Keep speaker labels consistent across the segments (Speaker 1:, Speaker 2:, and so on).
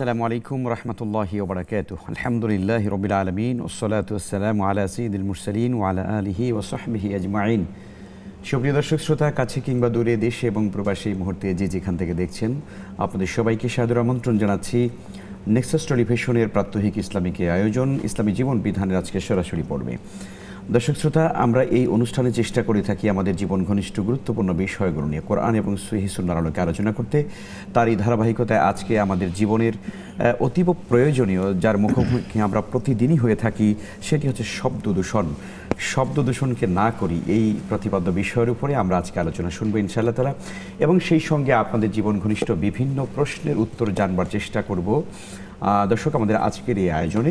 Speaker 1: আসসালামু আলাইকুম রহমতুল্লাহি ওয়া বারাকাতুহু। আলহামদুলিল্লাহি রাব্বিল আলামিন ওয়াসসালাতু ওয়াসসালামু আলা সাইয়্যিদিল মুরসালিন ওয়া আলা আলিহি ওয়া সাহবিহি আজমাইন। সুপ্রিয় দর্শক শ্রোতা, কাছে কিংবা দূরে, দেশে এবং প্রবাসী এই মুহূর্তে যে যেখান থেকে দেখছেন, আপনাদের সবাইকে সাদর আমন্ত্রণ জানাচ্ছি নেক্সাস টেলিভিশনের প্রাত্যহিক ইসলামিক আয়োজন ইসলামী জীবন বিধানের আজকে সরাসরি পর্বে। দর্শক শ্রোতা, আমরা এই অনুষ্ঠানে চেষ্টা করে থাকি আমাদের জীবন ঘনিষ্ঠ গুরুত্বপূর্ণ বিষয়গুলো নিয়ে কোরআন এবং সহিহ সুন্নাহর আলোকে আলোচনা করতে। তার এই ধারাবাহিকতায় আজকে আমাদের জীবনের অতীব প্রয়োজনীয়, যার মুখোমুখি আমরা প্রতিদিনই হয়ে থাকি, সেটি হচ্ছে শব্দ দূষণ। শব্দ দূষণকে না করি, এই প্রতিপাদ্য বিষয়ের উপরে আমরা আজকে আলোচনা শুনবো ইনশাআল্লাহ তাআলা, এবং সেই সঙ্গে আপনাদের জীবন ঘনিষ্ঠ বিভিন্ন প্রশ্নের উত্তর জানবার চেষ্টা করব। দর্শক, আমাদের আজকের এই আয়োজনে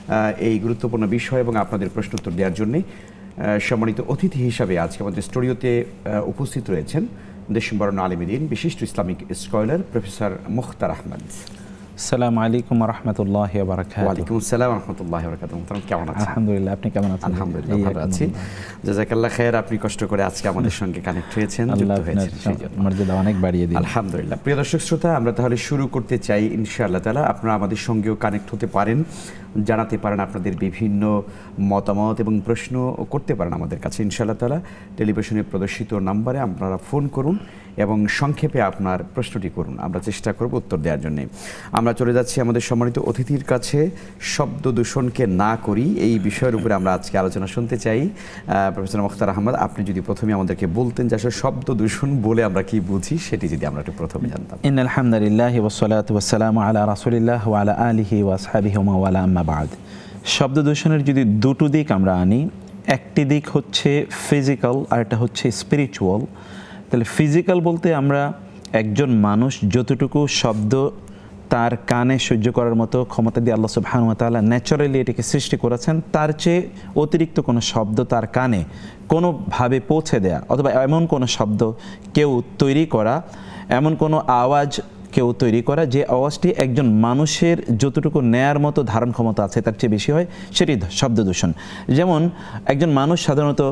Speaker 1: এই গুরুত্বপূর্ণ বিষয় এবং আপনাদের প্রশ্ন উত্তর দেওয়ার জন্যে সম্মানিত অতিথি হিসাবে আজকে আমাদের স্টুডিওতে উপস্থিত রয়েছেন দেশবরণ্য আলেম দ্বীন, বিশিষ্ট Islamic scholar professor Mukhtar Ahmad.
Speaker 2: আসসালামু আলাইকুম ওয়া রাহমাতুল্লাহি ওয়া বারাকাতুহু।
Speaker 1: ওয়া আলাইকুম আসসালাম ওয়া রাহমাতুল্লাহি ওয়া বারাকাতুহু। কেমন আছেন?
Speaker 2: আলহামদুলিল্লাহ, আপনি কেমন আছেন?
Speaker 1: আলহামদুলিল্লাহ, ভালো আছি। জাযাকাল্লাহ খায়ের, আপনি কষ্ট করে আজকে আমাদের সঙ্গে কানেক্ট হয়েছেন, যুক্ত হয়েছেন,
Speaker 2: মর্যাদা অনেক বাড়িয়ে দিন।
Speaker 1: আলহামদুলিল্লাহ। প্রিয় দর্শক শ্রোতা, আমরা তাহলে শুরু করতে চাই ইনশাআল্লাহ তাআলা। আপনারা আমাদের সঙ্গেও কানেক্ট হতে পারেন, জানাতে পারেন আপনাদের বিভিন্ন মতামত এবং প্রশ্ন করতে পারেন আমাদের কাছে ইনশাআল্লাহ তাআলা। টেলিভিশনে প্রদর্শিত নাম্বারে আপনারা ফোন করুন এবং সংক্ষেপে আপনার প্রশ্নটি করুন, আমরা চেষ্টা করব উত্তর দেওয়ার জন্য। আমরা চলে যাচ্ছি আমাদের সম্মানিত অতিথির কাছে। শব্দ দূষণকে না করি, এই বিষয়ের উপরে আমরা আজকে আলোচনা শুনতে চাই। প্রফেসর মুখতার আহমদ, আপনি যদি প্রথমে আমাদেরকে বলতেন যে আসলে শব্দ দূষণ বলে আমরা কি বুঝি, সেটি যদি আমরা একটু প্রথমে জানতাম।
Speaker 2: ইন্নাল হামদুলিল্লাহি ওয়াস সালাতু ওয়াস সালামু আলা রাসূলিল্লাহ ওয়া আলা আলিহি ওয়া আসহাবিহি ওয়া ওয়ালা, আম্মা বাদ। শব্দ দূষণের যদি দুটো দিক আমরা আনি, একটি দিক হচ্ছে ফিজিক্যাল আর একটা হচ্ছে স্পিরিচুয়াল। তাহলে ফিজিক্যাল বলতে আমরা একজন মানুষ যতটুকু শব্দ তার কানে সহ্য করার মতো ক্ষমতা দিয়ে আল্লাহ সুবহানাহু ওয়া তাআলা ন্যাচারালি এটাকে সৃষ্টি করেছেন, তার চেয়ে অতিরিক্ত কোনো শব্দ তার কানে কোনোভাবে পৌঁছে দেয়া, অথবা এমন কোনো শব্দ কেউ তৈরি করা, এমন কোনো আওয়াজ কেউ তৈরি করা যে আওয়াজটি একজন মানুষের যতটুকু নেয়ার মতো ধারণ ক্ষমতা আছে তার চেয়ে বেশি হয়, সেটি শব্দ দূষণ। যেমন একজন মানুষ সাধারণত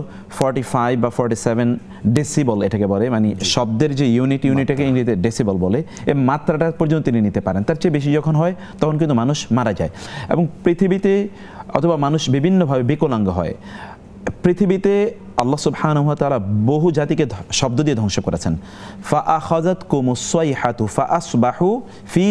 Speaker 2: 45 বা 47 ডেসিবল এটাকে বলে, মানে শব্দের যে ইউনিটটাকে ইংরেজিতে ডেসিবল বলে, এই মাত্রাটা পর্যন্ত তিনি নিতে পারেন। তার চেয়ে বেশি যখন হয় তখন কিন্তু মানুষ মারা যায়, এবং পৃথিবীতে অথবা মানুষ বিভিন্নভাবে বিকলাঙ্গ হয়। পৃথিবীতে আল্লাহ সুবহানাহু ওয়া তাআলা বহু জাতিকে শব্দ দিয়ে ধ্বংস করেছেন। ফাআখাযাতকুমুস সাইহাতু ফাআসবাহু ফি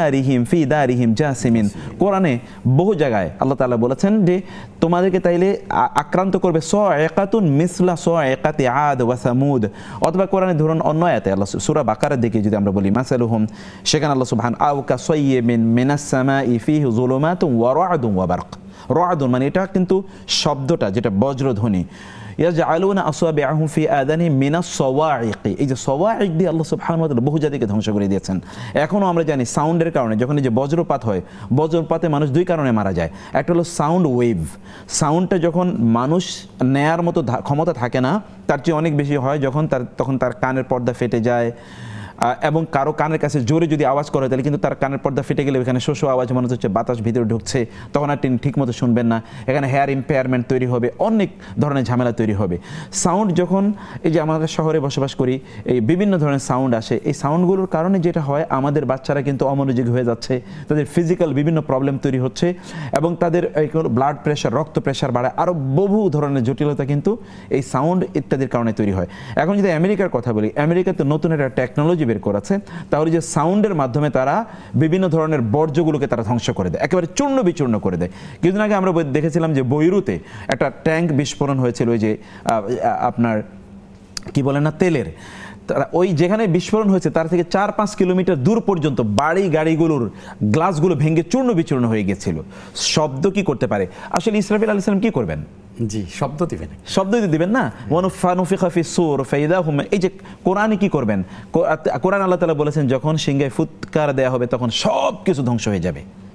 Speaker 2: দারিহিম জাসিমিন। কোরআনে বহু জায়গায় আল্লাহ তাআলা বলেছেন যে তোমাদেরকে তাইলে আক্রান্ত করবে সাইকাতুন মিসলা সাইকাতি আদ ওয়া সামুদ। অথবা কোরআনে ধরুন অন্য আয়াতে আল্লাহ সূরা বাকারার দিকে যদি আমরা বলি মাসালুহুম, সেখানে আল্লাহ সুবহানাহু আও কাসাইয়্যিবিন মিনাস সামাই ফিহি যুলুমাতুন ওয়া রা'দুন ওয়া বারক। রা'দুন মানে এটা কিন্তু শব্দটা যেটা বজ্রধ্বনি। ইয়াজআলুনা আসাবিআহুম ফি আযানিহিম মিনাস সাওয়াইক। এই যে সাওয়াইক দিয়ে আল্লাহ সুবহানাহু ওয়া তাআলা বহু জাতিকে ধ্বংস করে দিয়েছেন। এখনও আমরা জানি সাউন্ডের কারণে যখন এই যে বজ্রপাত হয়, বজ্রপাতে মানুষ দুই কারণে মারা যায়। একটা হলো সাউন্ড ওয়েভ, সাউন্ডটা যখন মানুষ নেয়ার মতো ক্ষমতা থাকে না, তার চেয়ে অনেক বেশি হয় যখন তখন তার কানের পর্দা ফেটে যায়, এবং কারো কানের কাছে জোরে যদি আওয়াজ করে তাহলে কিন্তু তার কানের পর্দা ফেটে গেলে এখানে শোষো আওয়াজ মনে হচ্ছে বাতাস ভিতরে ঢুকছে, তখন আর তিনি ঠিকমতো শুনবেন না, এখানে হেয়ার ইম্পেয়ারমেন্ট তৈরি হবে, অনেক ধরনের ঝামেলা তৈরি হবে। সাউন্ড যখন এই যে আমাদের শহরে বসবাস করি, এই বিভিন্ন ধরনের সাউন্ড আসে, এই সাউন্ডগুলোর কারণে যেটা হয় আমাদের বাচ্চারা কিন্তু অমনোযোগী হয়ে যাচ্ছে, তাদের ফিজিক্যাল বিভিন্ন প্রবলেম তৈরি হচ্ছে, এবং তাদের ব্লাড প্রেশার, রক্ত প্রেশার বাড়ায়, আরও বহু ধরনের জটিলতা কিন্তু এই সাউন্ড ইত্যাদির কারণে তৈরি হয়। এখন যদি আমেরিকার কথা বলি, আমেরিকাতে নতুন একটা টেকনোলজি বের করেছে, তাহলে যে সাউন্ডের মাধ্যমে তারা বিভিন্ন ধরনের বর্জ্যগুলোকে তারা ধ্বংস করে দেয়, একেবারে চূর্ণ বিচূর্ণ করে দেয়। কিছুদিন আগে আমরা দেখেছিলাম যে বৈরুতে একটা ট্যাঙ্ক বিস্ফোরণ হয়েছিল, ওই যে আপনার কি বলে না, তেলের। ওই যেখানে বিস্ফোরণ হয়েছে তার থেকে 4-5 কিলোমিটার দূর পর্যন্ত গাড়িগুলোর গ্লাসগুলো ভেঙে চূর্ণ বিচূর্ণ হয়ে গেছিল। শব্দ কি করতে পারে? আসলে ইসরাফিল আলাইহিস সালাম কি করবেন?
Speaker 1: জি, শব্দ দিবেন,
Speaker 2: শব্দ দিবেন না। ওয়ানুফিখা ফিস-সূর ফাইদা হুম। এই যে কোরআনে কি করবেন? কোরআন আল্লাহ তাআলা বলেছেন যখন সিংহায় ফুৎকার দেয়া হবে তখন সব কিছু ধ্বংস হয়ে যাবে,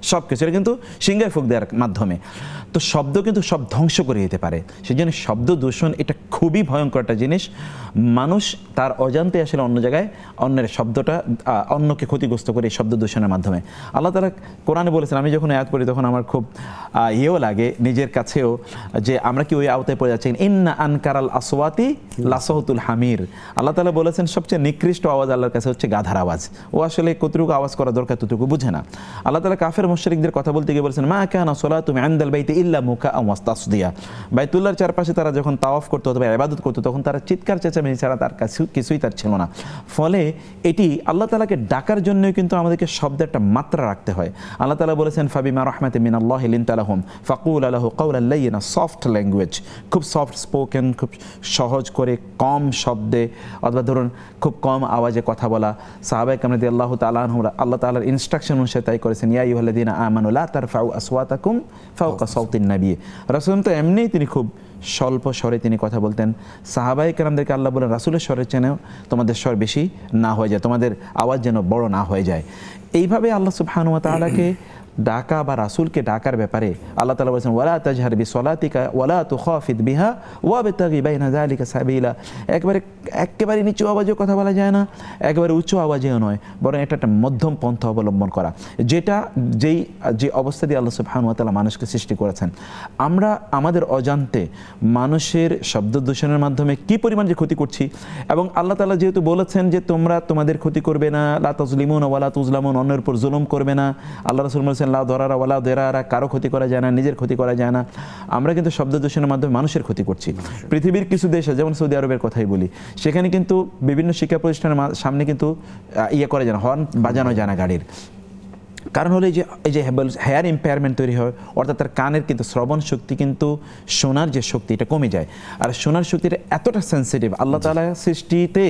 Speaker 2: সব কিছু, এটা কিন্তু সিংহায় ফুঁক দেওয়ার মাধ্যমে। তো শব্দ কিন্তু সব ধ্বংস করে দিতে পারে। সেই জন্য শব্দ দূষণ এটা খুবই ভয়ঙ্কর একটা জিনিস। মানুষ তার অজান্তে আসলে অন্য জায়গায় অন্যের শব্দটা অন্যকে ক্ষতিগ্রস্ত করে এই শব্দ দূষণের মাধ্যমে। আল্লাহ তাআলা কোরআনে বলেছেন, আমি যখন আয়াত পড়ি তখন আমার খুব ইয়েও লাগে নিজের কাছেও, যে আমরা কি ওই আওতায় পড়ে যাচ্ছি, ইন্না আনকারাল আসওয়াতি লাসাউতুল হামির। আল্লাহ তাআলা বলেছেন সবচেয়ে নিকৃষ্ট আওয়াজ আল্লাহর কাছে হচ্ছে গাধার আওয়াজ। ও আসলে কতটুকু আওয়াজ করা দরকার ততটুকু বুঝে না। আল্লাহ তাআলা কাফের মুশরিকদের কথা বলতে গিয়ে বলেছেন, মা কানা সালাতুহুম ইনদাল বাইতি ইল্লা মুকাআ ওয়া তাসদিয়া। বাইতুল্লাহর চারপাশে তারা যখন তাওয়াফ করতো অথবা ইবাদত করতো তখন তারা চিৎকার চেঁচামেচি ছাড়া তার কাছে কিছুই তার ছিল না। ফলে এটি আল্লাহ তাআলাকে ডাকার জন্যই কিন্তু আমাদেরকে শব্দের একটা মাত্রা রাখতে হয়। আল্লাহ তাআলা বলেছেন, ফাবিমা রাহমাতিন মিনাল্লাহি লিনতা লাহুম ফাকুল লাহু কাওলান লাইয়িনা, সফট ল্যাঙ্গুয়েজ, খুব সফট স্পোকেন, খুব সহজ করে কম শব্দে অথবা ধরুন খুব কম আওয়াজে কথা বলা। সাহাবায়ে কেরাম রাদিয়াল্লাহু তাআলা আনহুম আল্লাহ তাআলার ইনস্ট্রাকশন অনুসারে তাই করেছেন, ইয়া আইয়ুহাল্লাযীনা আমানু লা তারফাউ আসওয়াতাকুম ফাওকা সাওতিন নবী। রাসূল তো এমনিই তিনি খুব স্বল্প স্বরে তিনি কথা বলতেন। সাহাবায়ে কেরামদেরকে আল্লাহ বলেন, রাসূলের স্বরের চেনেও তোমাদের স্বর বেশি না হয়ে যায়, তোমাদের আওয়াজ যেন বড় না হয়ে যায়। এইভাবে আল্লাহ সুবহানাহু ওয়া তাআলাকে ডাকা বা রাসূলকে ডাকার ব্যাপারে আল্লাহ তাআলা বলেছেন, ওয়ালা তাজহার বিসলাতিকা ওয়ালা তুখাফিদ বিহা ওয়াবতাগি বাইনা যালিকা সাবিলা। একেবারে নিচু আওয়াজেও কথা বলা যায় না, একেবারে উচ্চ আওয়াজেও নয়, বরং এটা একটা মধ্যম পন্থা অবলম্বন করা, যেটা যে অবস্থা দিয়ে আল্লাহ সুবহানাহু ওয়া তাআলা মানুষকে সৃষ্টি করেছেন। আমরা আমাদের অজান্তে মানুষের শব্দ দূষণের মাধ্যমে কি পরিমাণ যে ক্ষতি করছি, এবং আল্লাহ তাআলা যেহেতু বলেছেন যে তোমরা তোমাদের ক্ষতি করবে না, লা তাজলিমুনা ওয়ালা তুজলামুন, অন্যের উপর জুলুম করবে না। আল্লাহ রাসূল বলেছেন, লা দরারা ওয়ালা দিরারা, কারো ক্ষতি করা যায় না, নিজের ক্ষতি করা যায় না। আমরা কিন্তু শব্দ দূষণের মাধ্যমে মানুষের ক্ষতি করছি। পৃথিবীর কিছু দেশ যেমন সৌদি আরবের কথাই বলি, সেখানে কিন্তু বিভিন্ন শিক্ষা প্রতিষ্ঠানের সামনে কিন্তু ইয়ে করা যায় না, হর্ন বাজানো যায় না গাড়ির। কারণ হলো এই যে হেয়ার ইম্পেয়ারমেন্ট তৈরি হয়, অর্থাৎ তার কানের কিন্তু শ্রবণ শক্তি কিন্তু শোনার যে শক্তি এটা কমে যায়। আর শোনার শক্তিটা এতটা সেন্সিটিভ, আল্লাহ তাআলা সৃষ্টিতে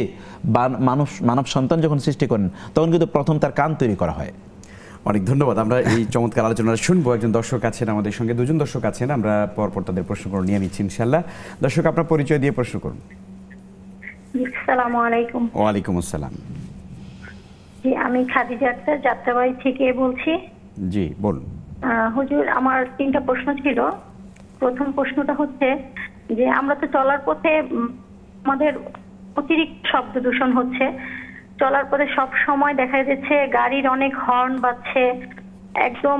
Speaker 2: মানব সন্তান যখন সৃষ্টি করেন তখন কিন্তু প্রথম তার কান তৈরি করা হয়।
Speaker 1: অনেক ধন্যবাদ। আমরা এই চমৎকার আলোচনা শুনবো। একজন দর্শক আছেন আমাদের সঙ্গে, দুজন দর্শক আছেন, আমরা পরপর তাদের প্রশ্ন করে নিয়ে নিচ্ছি ইনশাআল্লাহ। দর্শক আপনার পরিচয় দিয়ে প্রশ্ন করুন।
Speaker 3: আসসালামু আলাইকুম।
Speaker 1: ওয়ালাইকুম আসসালাম।
Speaker 3: জি, আমি খাদিজা আক্তার যাত্রাবাড়ি থেকে বলছি।
Speaker 1: জি বলুন।
Speaker 3: হুজুর, আমার 3টা প্রশ্ন ছিল। প্রথম প্রশ্নটা হচ্ছে যে আমরা তো চলার পথে আমাদের অতিরিক্ত শব্দ দূষণ হচ্ছে। চলার পথে সব সময় দেখা যাচ্ছে গাড়ির অনেক হর্ন বাজছে, একদম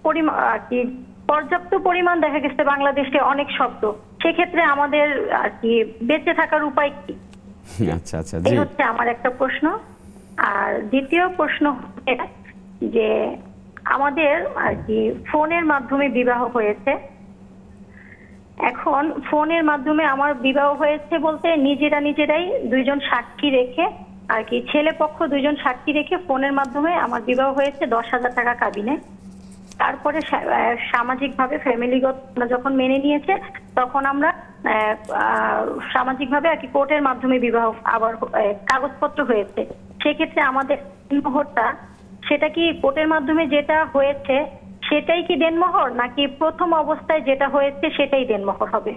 Speaker 3: পর্যাপ্ত পরিমাণ দেখা গেছে বাংলাদেশে অনেক শব্দ। সেক্ষেত্রে আমাদের আর কি বেঁচে থাকার উপায় কি?
Speaker 1: আচ্ছা আচ্ছা,
Speaker 3: এই হচ্ছে আমার একটা প্রশ্ন। আর দ্বিতীয় প্রশ্ন হচ্ছে যে আমাদের আর কি ফোনের মাধ্যমে বিবাহ হয়েছে। এখন ফোনের মাধ্যমে আমার বিবাহ হয়েছে বলতে নিজেরাই 2জন সাক্ষী রেখে আর কি, ছেলে পক্ষ 2জন সাক্ষী রেখে ফোনের মাধ্যমে আমার বিবাহ হয়েছে 10,000 টাকা কাবিনে। তারপরে সামাজিকভাবে ফ্যামিলিগত যখন মেনে নিয়েছে তখন আমরা সামাজিকভাবে আর কি কোর্টের মাধ্যমে বিবাহ আবার কাগজপত্র হয়েছে। সেক্ষেত্রে আমাদের দেনমোহরটা সেটা কি কোর্টের মাধ্যমে যেটা হয়েছে সেটাই কি দেনমোহর, নাকি প্রথম অবস্থায় যেটা হয়েছে সেটাই দেনমোহর হবে?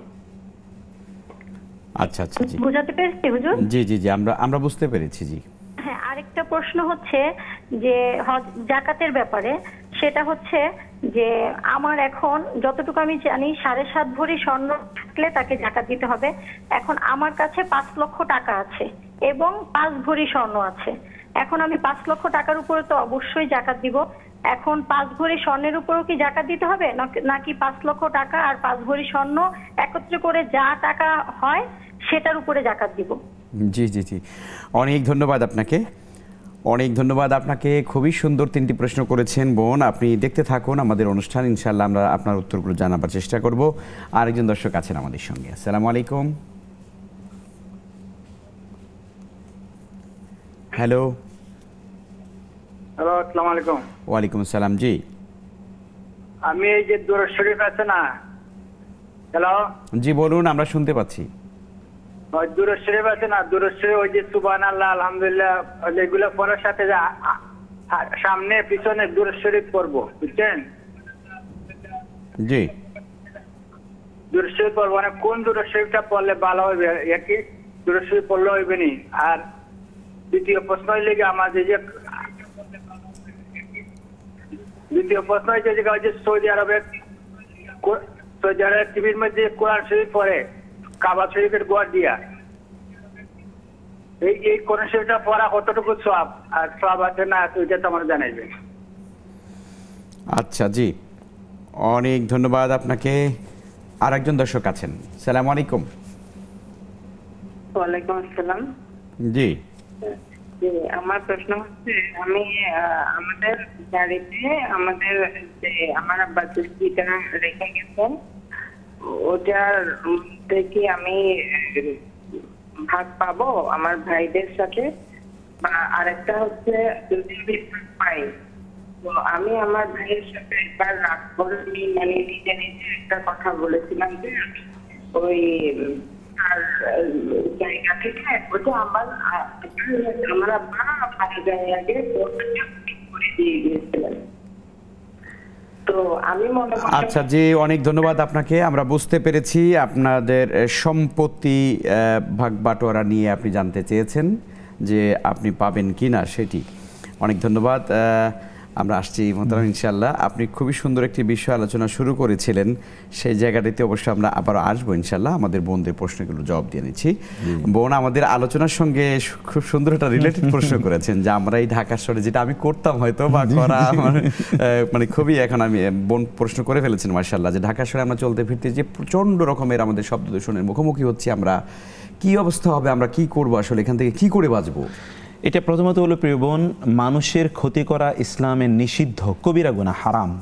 Speaker 1: আচ্ছা আচ্ছা, জি
Speaker 3: বুঝাতে পেরেছি হুজুর?
Speaker 1: জি জি জি, আমরা বুঝতে পেরেছি। জি
Speaker 3: হ্যাঁ, আরেকটা প্রশ্ন হচ্ছে যে যাকাতের ব্যাপারে। সেটা হচ্ছে যে আমার এখন যতটুকু আমি জানি 7.5 ভরি স্বর্ণ থাকলে তাকে যাকাত দিতে হবে। এখন আমার কাছে 5 লক্ষ টাকা আছে এবং 5 ভরি স্বর্ণ আছে। এখন আমি 5 লক্ষ টাকার উপরে তো অবশ্যই যাকাত দিব। এখন 5 ভরি স্বর্ণের উপরেও কি যাকাত দিতে হবে, নাকি 5 লক্ষ টাকা আর 5 ভরি স্বর্ণ একত্রে করে যা টাকা হয় সেটার উপরে যাকাত দিব?
Speaker 1: জি জি জি, অনেক ধন্যবাদ আপনাকে, অনেক ধন্যবাদ আপনাকে। খুবই সুন্দর 3টি প্রশ্ন করেছেন বোন। আপনি দেখতে থাকুন আমাদের অনুষ্ঠান, ইনশাআল্লাহ আমরা আপনার উত্তরগুলো জানাবার চেষ্টা করব। আরেকজন দর্শক আছেন আমাদের সঙ্গে। আসসালামু আলাইকুম। হ্যালো।
Speaker 4: হ্যালো, আসসালামু আলাইকুম।
Speaker 1: ওয়ালাইকুম আসসালাম। জি
Speaker 4: আমি এই যে দুরূদ শরীফ আছে না, হ্যালো
Speaker 1: জি বলুন, আমরা শুনতে পাচ্ছি।
Speaker 4: ওই দুরূদ শরীফ আছে না, দুরূদ শরীফ ওই যে সুবহানাল্লাহ আলহামদুলিল্লাহ এগুলো পড়ার সাথে সামনে পিছনে দুরূদ শরীফ পড়বো, বুঝছেন?
Speaker 1: জি
Speaker 4: দুরূদ শরীফ পড়বো, মানে কোন দুরূদ শরীফটা পড়লে ভালো হবে, একই দুরূদ শরীফ পড়লে হইবে নি? আর দ্বিতীয় প্রশ্ন হইলে কি আমাদের যে দ্বিতীয় প্রশ্ন হচ্ছে যে সৌদি আরবের টিভির মধ্যে কোরআন শরীফ পড়ে কাবা শরীফের গোয়ার দিয়া, এই কোরআন শরীফটা পড়া কতটুকু সওয়াব আর সওয়াব আছে না ওইটা তো আমার জানাইবেন।
Speaker 1: আচ্ছা জি, অনেক ধন্যবাদ আপনাকে। আর একজন দর্শক আছেন। সালাম আলাইকুম।
Speaker 5: ওয়ালাইকুম আসসালাম।
Speaker 1: জি
Speaker 5: আমার প্রশ্ন হচ্ছে, আমি আমাদের বাড়িতে আমার আব্বা যেটা রেখে গেছেন ওটার থেকে আমি ভাগ পাবো আমার ভাইদের সাথে, বা আরেকটা হচ্ছে যদি আমি ভাগ পাই তো আমি আমার ভাইয়ের সাথে একবার রাগ করে মানে নিজে নিজে একটা কথা বলেছিলাম যে ওই আর জায়গা থেকে ওটা আমার আব্বা 5 জায়গা আগে করে দিয়ে দিয়েছিলেন। তো আমি মনে করি
Speaker 1: আচ্ছা জি, অনেক ধন্যবাদ আপনাকে। আমরা বুঝতে পেরেছি আপনাদের সম্পত্তি ভাগ বাটোয়ারা নিয়ে আপনি জানতে চেয়েছেন যে আপনি পাবেন কি না সেটি। অনেক ধন্যবাদ। আমরা আসছি মোহতারাম, ইনশাআল্লাহ। আপনি খুবই সুন্দর একটি বিষয় আলোচনা শুরু করেছিলেন, সেই জায়গাটিতে অবশ্যই আমরা আবারও আসবো ইনশাআল্লাহ। আমাদের বোনদের প্রশ্নগুলো জবাব দিয়ে নিচ্ছি। বোন আমাদের আলোচনার সঙ্গে খুব সুন্দর একটা রিলেটেড প্রশ্ন করেছেন যে আমরা এই ঢাকা শহরে যেটা আমি করতাম হয়তো বা করা মানে খুবই এখন আমি বোন প্রশ্ন করে ফেলেছেন মাশাআল্লাহ, যে ঢাকা শহরে আমরা চলতে ফিরতে যে প্রচণ্ড রকমের আমাদের শব্দ দূষণের মুখোমুখি হচ্ছি আমরা, কি অবস্থা হবে, আমরা কি করবো, আসলে এখান থেকে কি করে বাঁচবো?
Speaker 2: এটা প্রথমত হলো প্রিয় বোন, মানুষের ক্ষতি করা ইসলামের নিষিদ্ধ কবিরা গুনাহ, হারাম।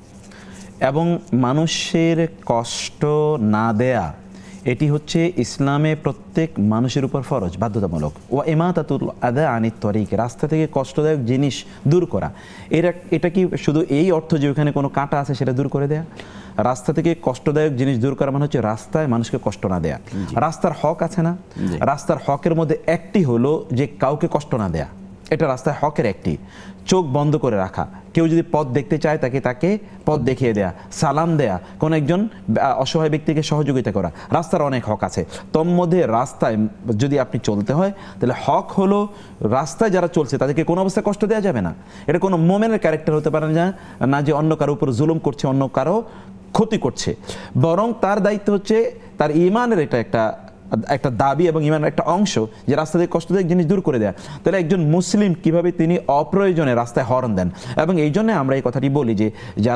Speaker 2: এবং মানুষের কষ্ট না দেয়া এটি হচ্ছে ইসলামে প্রত্যেক মানুষের উপর ফরজ, বাধ্যতামূলক। ওয়া ইমাতাতুল আদা আনিত তরিক, রাস্তা থেকে কষ্টদায়ক জিনিস দূর করা। এটা কি শুধু এই অর্থ যে ওখানে কোনো কাঁটা আছে সেটা দূর করে দেয়া? রাস্তা থেকে কষ্টদায়ক জিনিস দূর করা মানে হচ্ছে রাস্তায় মানুষকে কষ্ট না দেয়া। রাস্তার হক আছে না? রাস্তার হকের মধ্যে একটি হলো যে কাউকে কষ্ট না দেয়া, এটা রাস্তায় হকের একটি। চোখ বন্ধ করে রাখা, কেউ যদি পথ দেখতে চায় তাকে পথ দেখিয়ে দেয়া, সালাম দেয়া, কোনো একজন অসহায় ব্যক্তিকে সহযোগিতা করা, রাস্তার অনেক হক আছে। তোর মধ্যে রাস্তায় যদি আপনি চলতে হয় তাহলে হক হলো রাস্তায় যারা চলছে তাদেরকে কোনো অবস্থায় কষ্ট দেওয়া যাবে না। এটা কোনো মোমেনের ক্যারেক্টার হতে পারে না যে অন্য কারো উপর জুলুম করছে, অন্য কারো ক্ষতি করছে, বরং তার দায়িত্ব হচ্ছে তার ইমানের এটা একটা দাবি এবং ইমানের একটা অংশ যে রাস্তা থেকে কষ্টদায়ক জিনিস দূর করে দেয়া। তাহলে একজন মুসলিম কিভাবে তিনি অপ্রয়োজনে রাস্তায় হর্ন দেন। এবং এই জন্য আমরা এই কথাটি বলি যে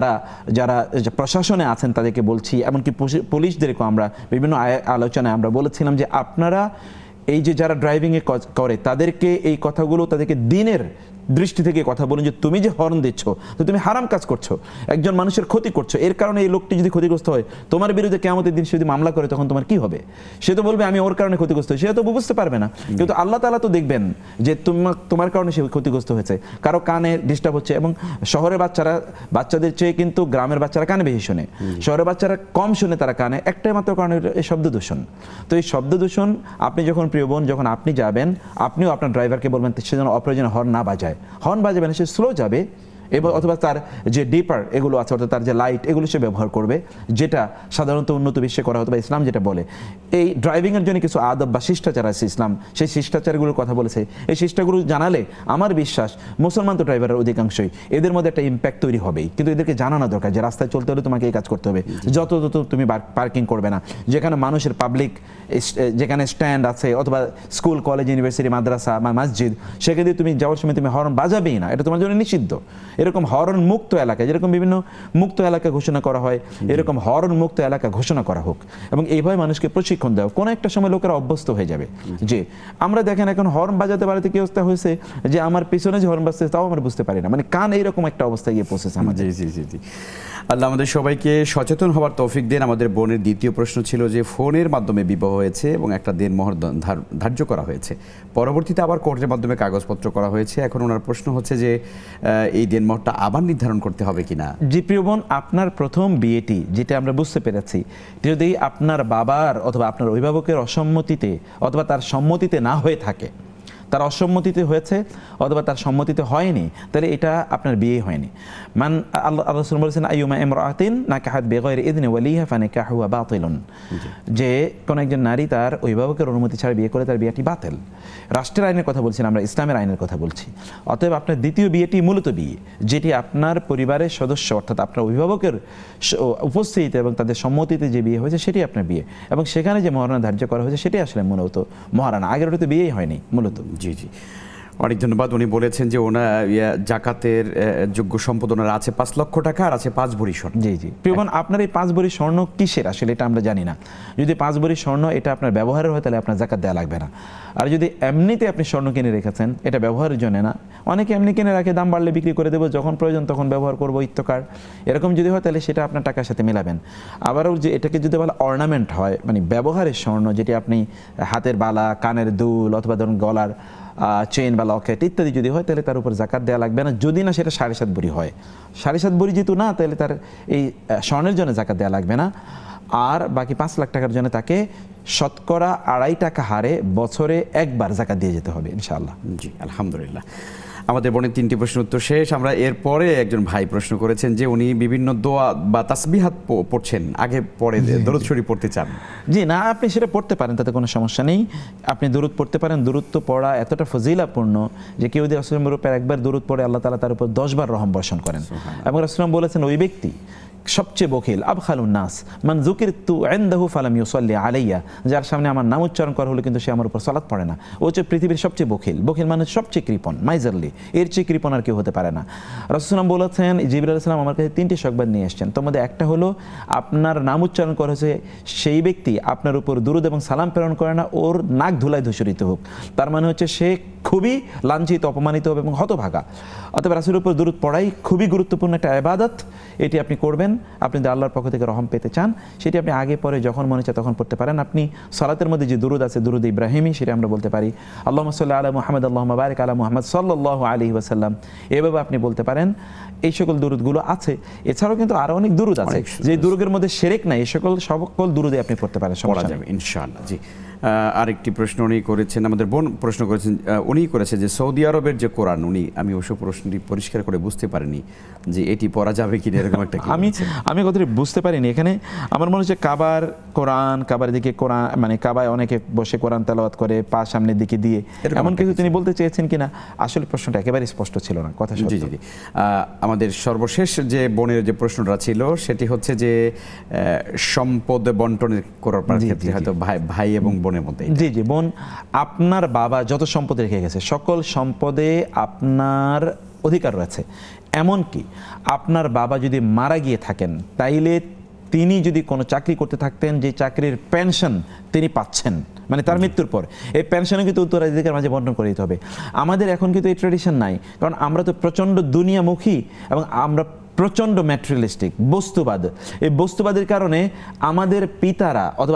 Speaker 2: যারা প্রশাসনে আছেন তাদেরকে বলছি, এমনকি পুলিশদেরকেও আমরা বিভিন্ন আলোচনায় আমরা বলেছিলাম যে আপনারা এই যে যারা ড্রাইভিংয়ে করে তাদেরকে এই কথাগুলো তাদেরকে দিনের দৃষ্টি থেকে কথা বলুন যে তুমি যে হর্ন দিচ্ছ তো তুমি হারাম কাজ করছো, একজন মানুষের ক্ষতি করছো। এর কারণে এই লোকটি যদি ক্ষতিগ্রস্ত হয়, তোমার বিরুদ্ধে কিয়ামতের দিন সে যদি মামলা করে তখন তোমার কি হবে? সে তো বলবে আমি ওর কারণে ক্ষতিগ্রস্ত হয়েছি, সে তো বুঝতে পারবে না। কিন্তু আল্লাহ তাআলা তো দেখবেন যে তোমার কারণে সে ক্ষতিগ্রস্ত হয়েছে, কারো কানে ডিস্টার্ব হচ্ছে। এবং শহরের বাচ্চাদের চেয়ে কিন্তু গ্রামের বাচ্চারা কানে বেশি শোনে, শহরের বাচ্চারা কম শোনে তারা কানে, একটাই মাত্র কারণে এই শব্দ দূষণ। তো এই শব্দ দূষণ আপনি যখন প্রিয় বোন যখন আপনি যাবেন, আপনিও আপনার ড্রাইভারকে বলবেন সে যেন অপ্রয়োজনে হর্ন না বাজায়, হর্ন বাজাবে না, সে স্লো যাবে। এবং অথবা তার যে ডিপার এগুলো আছে অর্থাৎ তার যে লাইট এগুলো সে ব্যবহার করবে, যেটা সাধারণত উন্নত বিশ্বে করা হতো বা ইসলাম যেটা বলে। এই ড্রাইভিংয়ের জন্য কিছু আদব বা শিষ্টাচার আছে, ইসলাম সেই শিষ্টাচারগুলোর কথা বলেছে। এই শিষ্টাগুলো জানালে আমার বিশ্বাস মুসলমান তো ড্রাইভারের অধিকাংশই এদের মধ্যে একটা ইম্প্যাক্ট তৈরি হবেই। কিন্তু এদেরকে জানানো দরকার যে রাস্তায় চলতে হলে তোমাকে এই কাজ করতে হবে, যত তুমি পার্কিং করবে না, যেখানে মানুষের পাবলিক যেখানে স্ট্যান্ড আছে অথবা স্কুল কলেজ ইউনিভার্সিটি মাদ্রাসা বা মসজিদ, সেখানে তুমি যাওয়ার সময় তুমি হর্ন বাজাবেই না, এটা তোমার জন্য নিষিদ্ধ। এরকম হর্ন মুক্ত এলাকা, যেরকম বিভিন্ন মুক্ত এলাকা ঘোষণা করা হয়, এরকম হর্ন মুক্ত এলাকা ঘোষণা করা হোক এবং এইভাবে মানুষকে প্রশিক্ষণ দেওয়া। কোনো একটা সময় লোকেরা অভ্যস্ত হয়ে যাবে যে আমরা দেখেন এখন হর্ন বাজাতে বাড়িতে কি অবস্থা হয়েছে যে আমার পিছনে যে হর্ন বাজছে তাও আমরা বুঝতে পারি না, মানে কান এইরকম একটা অবস্থায় গিয়ে পৌঁছেছে আমাদের।
Speaker 1: জি। আল্লাহ আমাদের সবাইকে সচেতন হওয়ার তৌফিক দেন। আমাদের বোনের দ্বিতীয় প্রশ্ন ছিল যে ফোনের মাধ্যমে বিবাহ হয়েছে এবং একটা দেনমোহর ধার্য করা হয়েছে, পরবর্তীতে আবার কোর্টের মাধ্যমে কাগজপত্র করা হয়েছে। এখন ওনার প্রশ্ন হচ্ছে যে এই দেনমোহরটা আবার নির্ধারণ করতে হবে কিনা।
Speaker 2: জি প্রিয় বোন, আপনার প্রথম বিয়েটি যেটা আমরা বুঝতে পেরেছি, যদি আপনার বাবার অথবা আপনার অভিভাবকের অসম্মতিতে অথবা তার সম্মতিতে না হয়ে থাকে, তার অসম্মতিতে হয়েছে অথবা তার সম্মতিতে হয়নি, তাহলে এটা আপনার বিয়ে হয়নি। আল্লাহ রাসূল বলেছেন আইয়ুমা ইমরাআতিন নাকাহাত বিগাইরি ইযনি ওয়ালিহা ফানিকাহুহা বাতিলুন, যে কোন একজন নারী তার অভিভাবকের অনুমতি ছাড়া বিয়ে করে তার বিয়েটি বাতিল। রাষ্ট্রের আইনের কথা বলছি না, আমরা ইসলামের আইনের কথা বলছি। অতএব আপনার দ্বিতীয় বিয়েটি মূলত বিয়ে, যেটি আপনার পরিবারের সদস্য অর্থাৎ আপনার অভিভাবকের উপস্থিতিতে এবং তাদের সম্মতিতে যে বিয়ে হয়েছে সেটি আপনার বিয়ে, এবং সেখানে যে মহারণা ধার্য করা হয়েছে সেটি আসলে মূলত মহারণা। আগের ওটা তো বিয়েই হয়নি মূলত।
Speaker 1: জি জি, অনেক ধন্যবাদ। উনি বলেছেন যে ওনার জাকাতের যোগ্য সম্পদ ওনার আছে 5 লক্ষ টাকা আর আছে 5 ভরি স্বর্ণ।
Speaker 2: জি জি, প্রিয়গণ, আপনার এই 5 ভরি স্বর্ণ কিসের আসলে এটা আমরা জানি না। যদি 5 ভরি স্বর্ণ এটা আপনার ব্যবহারের হয় তাহলে আপনার জাকাত দেওয়া লাগবে না। আর যদি এমনিতে আপনি স্বর্ণ কিনে রেখেছেন, এটা ব্যবহারের জন্য না, অনেকে এমনি কিনে রাখে, দাম বাড়লে বিক্রি করে দেবো, যখন প্রয়োজন তখন ব্যবহার করবো ইত্যকার, এরকম যদি হয় তাহলে সেটা আপনার টাকার সাথে মেলাবেন। আবারও যে এটাকে যদি বলা অর্নামেন্ট হয়, মানে ব্যবহারের স্বর্ণ, যেটি আপনি হাতের বালা, কানের দুল অথবা ধরুন গলার চেইন বা লকেট ইত্যাদি যদি হয় তাহলে তার উপর জাকাত দেওয়া লাগবে না, যদি না সেটা 7.5 ভরি হয়। 7.5 ভরি যেহেতু না, তাহলে তার এই স্বর্ণের জন্য জাকাত দেওয়া লাগবে না। আর বাকি 5 লাখ টাকার জন্য তাকে শতকরা 2.5 টাকা হারে বছরে একবার জাকাত দিয়ে যেতে হবে ইনশাআল্লাহ।
Speaker 1: জি, আলহামদুলিল্লাহ। আমাদের বোনের 3টি প্রশ্ন উত্তর শেষ। আমরা এরপরে একজন ভাই প্রশ্ন করেছেন যে উনি বিভিন্ন দোয়া বা তাসবিহাত পড়ছেন, আগে পরে দরুদ শরীফ পড়তে চান।
Speaker 2: জি না, আপনি সেটা পড়তে পারেন, তাতে কোনো সমস্যা নেই। আপনি দরুদ পড়তে পারেন। দরুদ তো পড়া এতটা ফজিলাপূর্ণ যে কেউ যদি রাসূলের উপর একবার দরুদ পড়ে আল্লাহ তাআলা তার উপর 10 বার রহম বর্ষণ করেন। এবং রাসূল বলেছেন ওই ব্যক্তি সবচেয়ে বখিল, আবখালুন নাস মান যুকিরতু ইনদাহু ফালাম ইউসাল্লি আলাইয়া, যার সামনে আমার নাম উচ্চারণ করা হলো কিন্তু সে আমার উপর সালাত পড়ে না, ও হচ্ছে পৃথিবীর সবচেয়ে বখিল। বখিল মানে সবচেয়ে কৃপণ, মাইজারলি, এর চেয়ে কৃপণ আর কেউ হতে পারে না। রাসূল বলেছেন জিবরাইল আলাইহিস সালাম আমার কাছে 3টি সংবাদ নিয়ে এসেছেন, তার মধ্যে একটা হলো আপনার নাম উচ্চারণ করা হয়েছে সেই ব্যক্তি আপনার উপর দুরূদ এবং সালাম প্রেরণ করে না, ওর নাক ধুলায় ধূসরিত হোক। তার মানে হচ্ছে সে খুবই লাঞ্ছিত, অপমানিত হবে এবং হতভাগা। অতএব রাসূলের উপর দুরূদ পড়াই খুবই গুরুত্বপূর্ণ একটা ইবাদত, এটি আপনি করবেন। আপনি যদি আল্লাহর পক্ষ থেকে রহম পেতে চান সেটি আপনি আগে পরে যখন মনে চায় তখন পড়তে পারেন। আপনি সালাতের মধ্যে যে দুরূদ আছে, দুরূদ ইব্রাহিমি, সেটা আমরা বলতে পারি আল্লাহুম্মা সাল্লি আলা মুহাম্মাদ আল্লাহুম্মা বারিক আলা মুহাম্মাদ সাল্লাল্লাহু আলাইহি ওয়াসাল্লাম, এভাবে আপনি বলতে পারেন। এই সকল দুরূদগুলো আছে। এছাড়াও কিন্তু আরো অনেক দুরূদ আছে যে দুরূদের মধ্যে শিরক নাই, এই সকল দুরূদে আপনি পড়তে পারেন,
Speaker 1: পড়া যাবে ইনশাআল্লাহ। জি, আরেকটি প্রশ্ন উনি করেছেন, আমাদের বোন প্রশ্ন করেছেন, উনি করেছে যে সৌদি আরবের যে কোরআন, আমি অবশ্য প্রশ্নটি পরিষ্কার করে বুঝতে পারিনি যে এটি পড়া যাবে কিনা, এরকম একটা
Speaker 2: আমি কথাটি বুঝতে পারিনি। এখানে আমার মনে হচ্ছে কাবার কোরআন, কাবার দিকে কোরআন, মানে কাবায় অনেকে বসে কোরআন তেলাওয়াত করে পা সামনের দিকে দিয়ে, এমন কিছু তিনি বলতে চেয়েছেন কিনা, আসলে প্রশ্নটা একেবারে স্পষ্ট ছিল না। কথা
Speaker 1: জি জি। আমাদের সর্বশেষ যে বোনের যে প্রশ্নটা ছিল সেটি হচ্ছে যে সম্পদ বন্টনের করার ক্ষেত্রে হয়তো ভাই এবং বোনের মধ্যে।
Speaker 2: জি জি, বোন, আপনার বাবা যত সম্পদ রেখে গেছে সকল সম্পদে আপনার অধিকার রয়েছে। এমনকি আপনার বাবা যদি মারা গিয়ে থাকেন, তাইলে তিনি যদি কোনো চাকরি করতে থাকতেন, যে চাকরির পেনশন তিনি পাচ্ছেন, মানে তার মৃত্যুর পর এই পেনশনে কিন্তু উত্তরাধিকার মাঝে বন্টন করে দিতে হবে। আমাদের এখন কিন্তু এই ট্রেডিশন নাই, কারণ আমরা তো প্রচণ্ড দুনিয়ামুখী এবং আমরা প্রচণ্ড ম্যাটেরিয়ালিস্টিক, বস্তুবাদ। এই বস্তুবাদের কারণে আমাদের পিতারা অথবা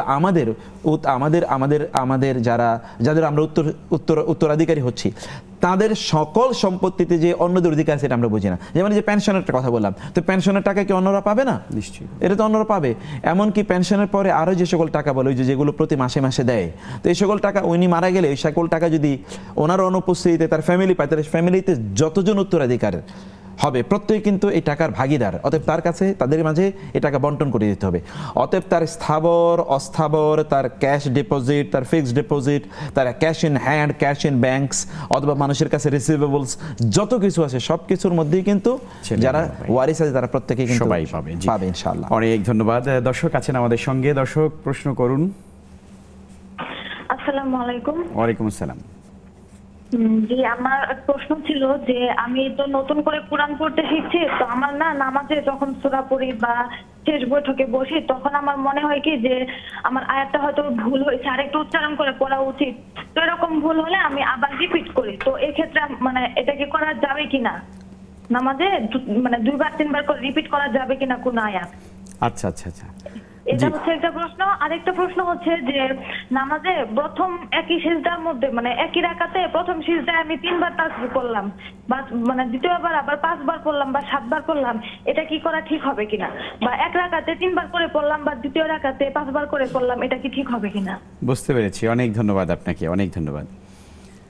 Speaker 2: আমাদের যাদের আমরা উত্তরাধিকারী হচ্ছি, তাদের সকল সম্পত্তিতে যে অন্যদের অধিকার সেটা আমরা বুঝি না। যেমন যে পেনশনের কথা বললাম, তো পেনশনের টাকা কি অন্যরা পাবে না?
Speaker 1: নিশ্চয়ই,
Speaker 2: এটা তো অন্যরা পাবে। এমনকি পেনশনের পরে আরও যে সকল টাকা বলে, ওই যেগুলো প্রতি মাসে মাসে দেয়, তো এই সকল টাকা উনি মারা গেলে ওই সকল টাকা যদি ওনার অনুপস্থিতিতে তার ফ্যামিলি পায়, তাহলে ফ্যামিলিতে যতজন উত্তরাধিকার হবে প্রত্যেকে কিন্তু এই টাকার ভাগিদার। অতএব তার কাছে, তাদের মাঝে এই টাকা বন্টন করে দিতে হবে। অতএব তার স্থাবর, অস্থাবর, তার ক্যাশ ডিপোজিট, তার ফিক্সড ডিপোজিট, তার cash in hand, cash in banks, অথবা মানুষের কাছে রিসিভেবলস, যত কিছু আছে সব কিছুর মধ্যেই কিন্তু যারা ওয়ারিস আছে তারা প্রত্যেকে কিন্তু
Speaker 1: সবাই পাবে
Speaker 2: ইনশাআল্লাহ।
Speaker 1: অনেক ধন্যবাদ। দর্শক আছেন আমাদের সঙ্গে, দর্শক প্রশ্ন করুন।
Speaker 3: আসসালামু আলাইকুম।
Speaker 1: ওয়ালাইকুম আসসালাম।
Speaker 3: জি, আমার প্রশ্ন ছিল যে আমি তো নতুন করে কোরআন পড়তে শিখছি, তো আমার নামাজে যখন সূরা পড়ি বা শেষ বৈঠকে বসি, তখন আমার মনে হয় কি যে আমার আয়াতটা হয়তো ভুল হয়েছে, আরেকটু উচ্চারণ করে পড়া উচিত। তো এরকম ভুল হলে আমি আবার রিপিট করি। তো এক্ষেত্রে মানে এটা কি করা যাবে কিনা, নামাজে মানে 2-3 বার করে রিপিট করা যাবে কিনা কোন আয়াত?
Speaker 1: আচ্ছা আচ্ছা আচ্ছা,
Speaker 3: এটা হচ্ছে একটা প্রশ্ন। আরেকটা প্রশ্ন হচ্ছে যে নামাজে প্রথম একই সিজদার মধ্যে, মানে একই রাকাতে প্রথম সিজদায় আমি 3 বার তাসবিহ করলাম, বা মানে দ্বিতীয়বার আবার 5 বার করলাম বা 7 বার করলাম, এটা কি করা ঠিক হবে কিনা? বা এক রাকাতে 3 বার করে পড়লাম বা দ্বিতীয় রাকাতে 5 বার করে পড়লাম, এটা কি ঠিক হবে কিনা?
Speaker 1: বুঝতে পেরেছি। অনেক ধন্যবাদ আপনাকে, অনেক ধন্যবাদ।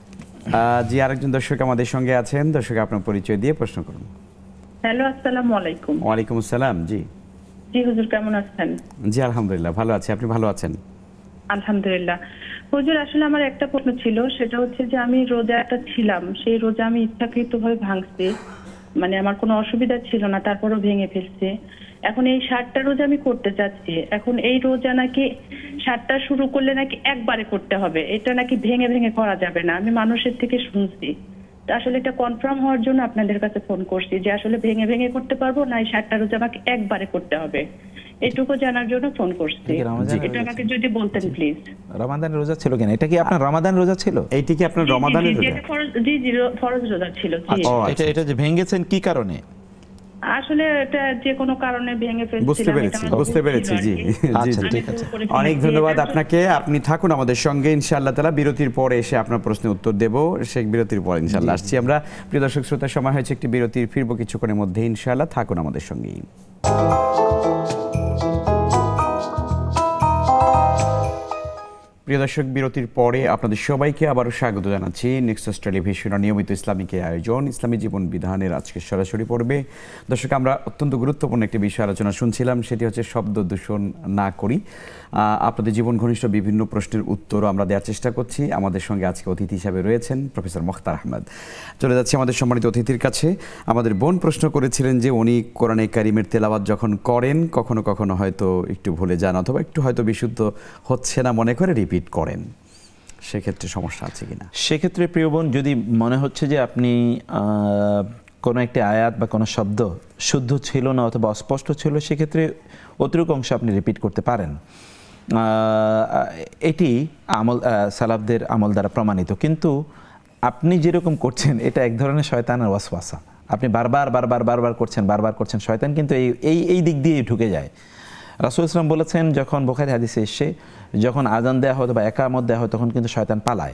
Speaker 1: জি, আরেকজন দর্শক আমাদের সঙ্গে আছেন। দর্শক, আপনার পরিচয় দিয়ে প্রশ্ন করুন।
Speaker 6: হ্যালো, আসসালামু আলাইকুম।
Speaker 1: ওয়ালাইকুম আসসালাম। জি
Speaker 6: জি হুজুর, কেমন আছেন?
Speaker 1: জি, আলহামদুলিল্লাহ ভালো আছি। আপনি ভালো আছেন?
Speaker 6: আলহামদুলিল্লাহ। হুজুর, আসলে আমার একটা প্রশ্ন ছিল, সেটা হচ্ছে যে আমি রোজাটা ছিলাম, সেই রোজা আমি ইচ্ছাকৃতভাবে ভাঙছি, মানে আমার কোনো অসুবিধা ছিল না, তারপরও ভেঙে ফেলছি। এখন এই 60টা রোজা আমি করতে চাচ্ছি। এখন এই রোজা নাকি 60টা শুরু করলে নাকি একবারে করতে হবে, এটা নাকি ভেঙে ভেঙে করা যাবে না, আমি মানুষের থেকে শুনছি। তো আসলে এটা কনফার্ম হওয়ার জন্য আপনাদের কাছে ফোন করছি যে আসলে ভেঙে ভেঙে করতে পারবো না, এই 60টা রোজা আমাকে একবারে করতে হবে, এটুকু জানার জন্য ফোন করছি। এটা আমাকে যদি বলতেন প্লিজ।
Speaker 2: রমাদানের রোজা ছিল কিনা? এটা কি আপনার রমাদান রোজা ছিল?
Speaker 1: এইটি কি আপনার রমাদানের রোজা?
Speaker 6: জি জি, ফরজ রোজা ছিল।
Speaker 2: আচ্ছা, এটা যে ভেঙেছেন কি কারণে?
Speaker 6: আসলে এটা যে কোনো কারণে ভেঙে ফেলছিলাম।
Speaker 1: বুঝতে পেরেছি। জি
Speaker 2: আচ্ছা, ঠিক আছে।
Speaker 1: অনেক ধন্যবাদ আপনাকে। আপনি থাকুন আমাদের সঙ্গে, ইনশাআল্লাহ তাআলা বিরতির পরে এসে আপনার প্রশ্নের উত্তর দেব। সেই বিরতির পর ইনশাআল্লাহ আসছি আমরা। প্রিয় দর্শক শ্রোতা, সময় হয়েছে একটি বিরতির, ফিরবো কিছুক্ষণের মধ্যে ইনশাআল্লাহ। থাকুন আমাদের সঙ্গেই। প্রিয় দর্শক, বিরতির পরে আপনাদের সবাইকে আবারও স্বাগত জানাচ্ছি নেক্সাস টেলিভিশনের নিয়মিত ইসলামিক আয়োজন ইসলামী জীবন বিধানের আজকে সরাসরি পর্বে। দর্শক, আমরা অত্যন্ত গুরুত্বপূর্ণ একটি বিষয় আলোচনা শুনছিলাম, সেটি হচ্ছে শব্দ দূষণ না করি। আপনাদের জীবন ঘনিষ্ঠ বিভিন্ন প্রশ্নের উত্তরও আমরা দেওয়ার চেষ্টা করছি। আমাদের সঙ্গে আজকে অতিথি হিসাবে রয়েছেন প্রফেসর মোখতার আহমেদ। চলে যাচ্ছি আমাদের সম্মানিত অতিথির কাছে। আমাদের বোন প্রশ্ন করেছিলেন যে উনি কোরআনে কারিমের তেলাওয়াত যখন করেন, কখনো কখনো হয়তো একটু ভুলে যান অথবা একটু হয়তো বিশুদ্ধ হচ্ছে না মনে করে রিপিট করেন, সেক্ষেত্রে সমস্যা আছে কিনা?
Speaker 2: সেক্ষেত্রে প্রিয় বোন, যদি মনে হচ্ছে যে আপনি কোনো একটি আয়াত বা কোনো শব্দ শুদ্ধ ছিল না অথবা অস্পষ্ট ছিল, সেক্ষেত্রে অতিরিক্ত অংশ আপনি রিপিট করতে পারেন। এটি সালাফদের আমল দ্বারা প্রমাণিত। কিন্তু আপনি যেরকম করছেন, এটা এক ধরনের শয়তানের ওয়াসওয়াসা। আপনি বারবার করছেন, শয়তান কিন্তু এই দিক দিয়ে ঢুকে যায়। রাসূল সাল্লাল্লাহু আলাইহি ওয়াসাল্লাম বলেছেন, যখন বুখারী হাদিসে এসে যখন আযান দেওয়া হয় বা একামত দেওয়া হয়, তখন কিন্তু শয়তান পালায়।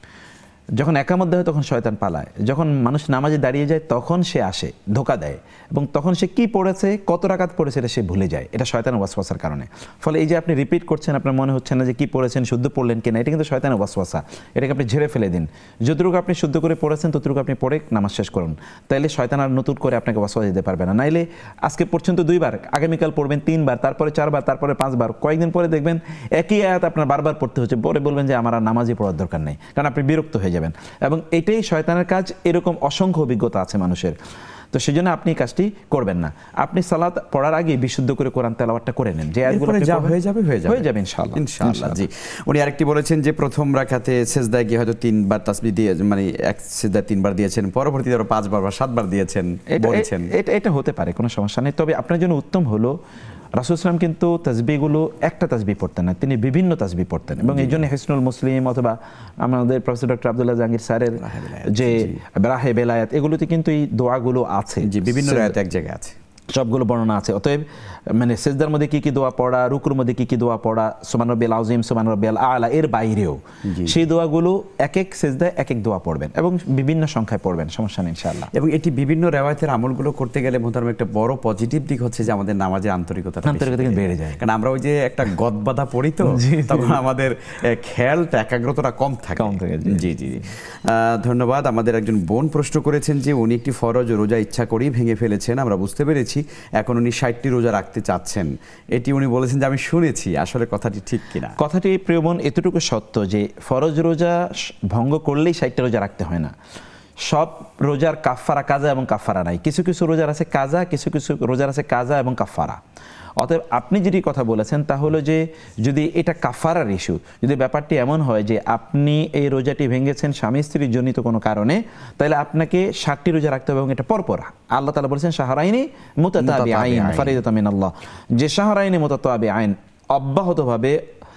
Speaker 2: যখন একামত দেওয়া হয় তখন শয়তান পালায়। যখন মানুষ নামাজে দাঁড়িয়ে যায় তখন সে আসে, ধোঁকা দেয়, এবং তখন সে কি পড়েছে, কত রাকাত পড়েছে, এটা সে ভুলে যায়। এটা শয়তানের ওয়াসওয়াসার কারণে। ফলে এই যে আপনি রিপিট করছেন, আপনার মনে হচ্ছে না যে কি পড়েছেন, শুদ্ধ পড়লেন কিনা, এটা কিন্তু শয়তানের ওয়াসওয়াসা। এটাকে আপনি ঝেড়ে ফেলে দিন। যতটুকু আপনি শুদ্ধ করে পড়েছেন ততটুকু আপনি পড়ে নামাজ শেষ করুন। তাইলে শয়তান আর নতুন করে আপনাকে ওয়াসওয়াসা দিতে পারবে না। নাইলে আজকে পড়ছেন তো 2 বার, আগামীকাল পড়বেন 3 বার, তারপরে 4 বার, তারপরে 5 বার, কয়েকদিন পরে দেখবেন একই আয়াত আপনার বারবার পড়তে হচ্ছে। পরে বলবেন যে আমার আর নামাজই পড়ার দরকার নেই, কারণ আপনি বিরক্ত হয়ে যাবেন। এবং এটাই শয়তানের কাজ। এরকম অসংখ্য অভিজ্ঞতা আছে মানুষের। তো সেজন্য আপনি কাজটি করবেন না। আপনি সালাত পড়ার আগে বিশুদ্ধ করে কোরআন তেলাওয়াতটা করে নেন, যে আয়াতগুলো
Speaker 1: হয়ে যাবে ইনশাআল্লাহ। জি, উনি আরেকটি বলেছেন যে প্রথম রাকাতে সিজদায় গিয়ে হয়তো 3 বার তাসবিহ দিয়ে, মানে এক সিজদায় 3 বার দিয়েছেন, পরবর্তীতে আরো 5 বার বা 7 বার দিয়েছেন বলেছেন।
Speaker 2: এটা হতে পারে, কোনো সমস্যা নেই। তবে আপনার জন্য উত্তম হলো, রাসূল সাল্লাল্লাহু আলাইহি ওয়াসাল্লাম কিন্তু তাসবিহগুলো একটা তাসবিহ পড়তেন না, তিনি বিভিন্ন তাসবিহ পড়তেন। এবং এই জন্য হিসনুল মুসলিম অথবা আমাদের প্রফেসর ডক্টর আব্দুল্লাহ জাহাঙ্গীর স্যারের যে রাহে বেলায়াত, এগুলোতে কিন্তু এই দোয়াগুলো আছে,
Speaker 1: যে বিভিন্ন রায়াত এক জায়গায় আছে,
Speaker 2: সবগুলো বর্ণনা আছে। অতএব মানে সিজদার মধ্যে কি কি দোয়া পড়া, রুকুর মধ্যে কি কি দোয়া পড়া, সুবহান রাব্বিয়াল আযীম, সুবহান রাব্বিয়াল আ'লা, এর বাইরেও সেই দোয়াগুলো এক এক সিজদায় এক এক দোয়া পড়বেন এবং বিভিন্ন সংখ্যায় পড়বেন, সমস্যা নেই ইনশাআল্লাহ।
Speaker 1: এবং এটি বিভিন্ন রিওয়ায়াতের আমলগুলো করতে গেলে মোহতারাম একটা বড় পজিটিভ দিক হচ্ছে যে আমাদের নামাজের আন্তরিকতা
Speaker 2: বেড়ে যায়।
Speaker 1: কারণ আমরা ওই যে একটা গদবাধা পড়ি তো, তখন আমাদের খেয়ালটা, একাগ্রতাটা কম থাকে। জি জি জি, ধন্যবাদ। আমাদের একজন বোন প্রশ্ন করেছেন যে উনি একটি ফরজ রোজা ইচ্ছা করেই ভেঙে ফেলেছেন, আমরা বুঝতে পেরেছি। এখন উনি 60টি রোজা রাখতে চাচ্ছেন, এটি উনি বলেছেন যে আমি শুনেছি, আসলে কথাটি ঠিক কিনা?
Speaker 2: কথাটি প্রিয় বোন এতটুকু সত্য যে ফরজ রোজা ভঙ্গ করলেই 60টা রোজা রাখতে হয় না। সব রোজার কাফারা কাজা এবং কাফারা নাই। কিছু কিছু রোজার আছে কাজা, কিছু কিছু রোজার আছে কাজা এবং কাফারা। অতএব আপনি যেটি কথা বলেছেন তা হলো যে যদি এটা কাফারার ইস্যু, যদি ব্যাপারটি এমন হয় যে আপনি এই রোজাটি ভেঙেছেন স্বামী স্ত্রীর জনিত কোনো কারণে, তাহলে আপনাকে 60টি রোজা রাখতে হবে এবং এটা পরপর। আল্লাহ তাআলা বলেছেন শাহরাইনি মুতাতাবিআইন ফারিদাতুম মিনাল্লাহ, যে শাহরাইনি মুতাতাবিআইন অব্যাহতভাবে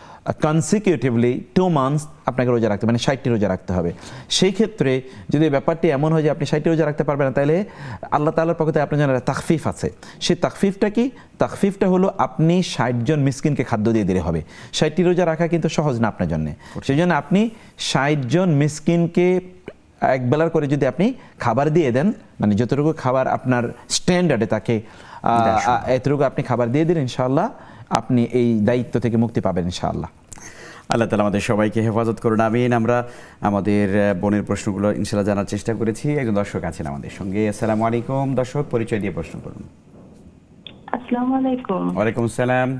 Speaker 2: কনসিকিউটিভলি 2 মান্থস আপনাকে রোজা রাখতে, মানে 60টি রোজা রাখতে হবে। সেই ক্ষেত্রে যদি ব্যাপারটি এমন হয় যে আপনি 60টি রোজা রাখতে পারবেন না, তাহলে আল্লাহ তাআলার পক্ষ থেকে আপনার জন্য তাখফিফ আছে। সেই তাখফিফটা কি? তাখফিফটা হলো আপনি 60 জন মিসকিনকে খাদ্য দিয়ে দিলে হবে। 60টি রোজা রাখা কিন্তু সহজ না আপনার জন্য। সেই জন্য আপনি 60 জন মিসকিনকে এক বেলার করে যদি আপনি খাবার দিয়ে দেন, মানে যতটুকু খাবার আপনার স্ট্যান্ডার্ডে তাকে এতটুকু আপনি খাবার দিয়ে দিন, ইনশাআল্লাহ আপনি এই দায়িত্ব থেকে মুক্তি পাবেন ইনশাআল্লাহ।
Speaker 1: আল্লাহ তাআলা আমাদের সবাইকে হেফাজত করুন, আমিন। আমরা আমাদের বোনের প্রশ্নগুলো ইনশাআল্লাহ জানার চেষ্টা করেছি। একজন দর্শক আছেন আমাদের সঙ্গে। আসসালামু আলাইকুম। দর্শক, পরিচয় দিয়ে প্রশ্ন করুন।
Speaker 7: আসসালামু আলাইকুম।
Speaker 1: ওয়ালাইকুম আসসালাম।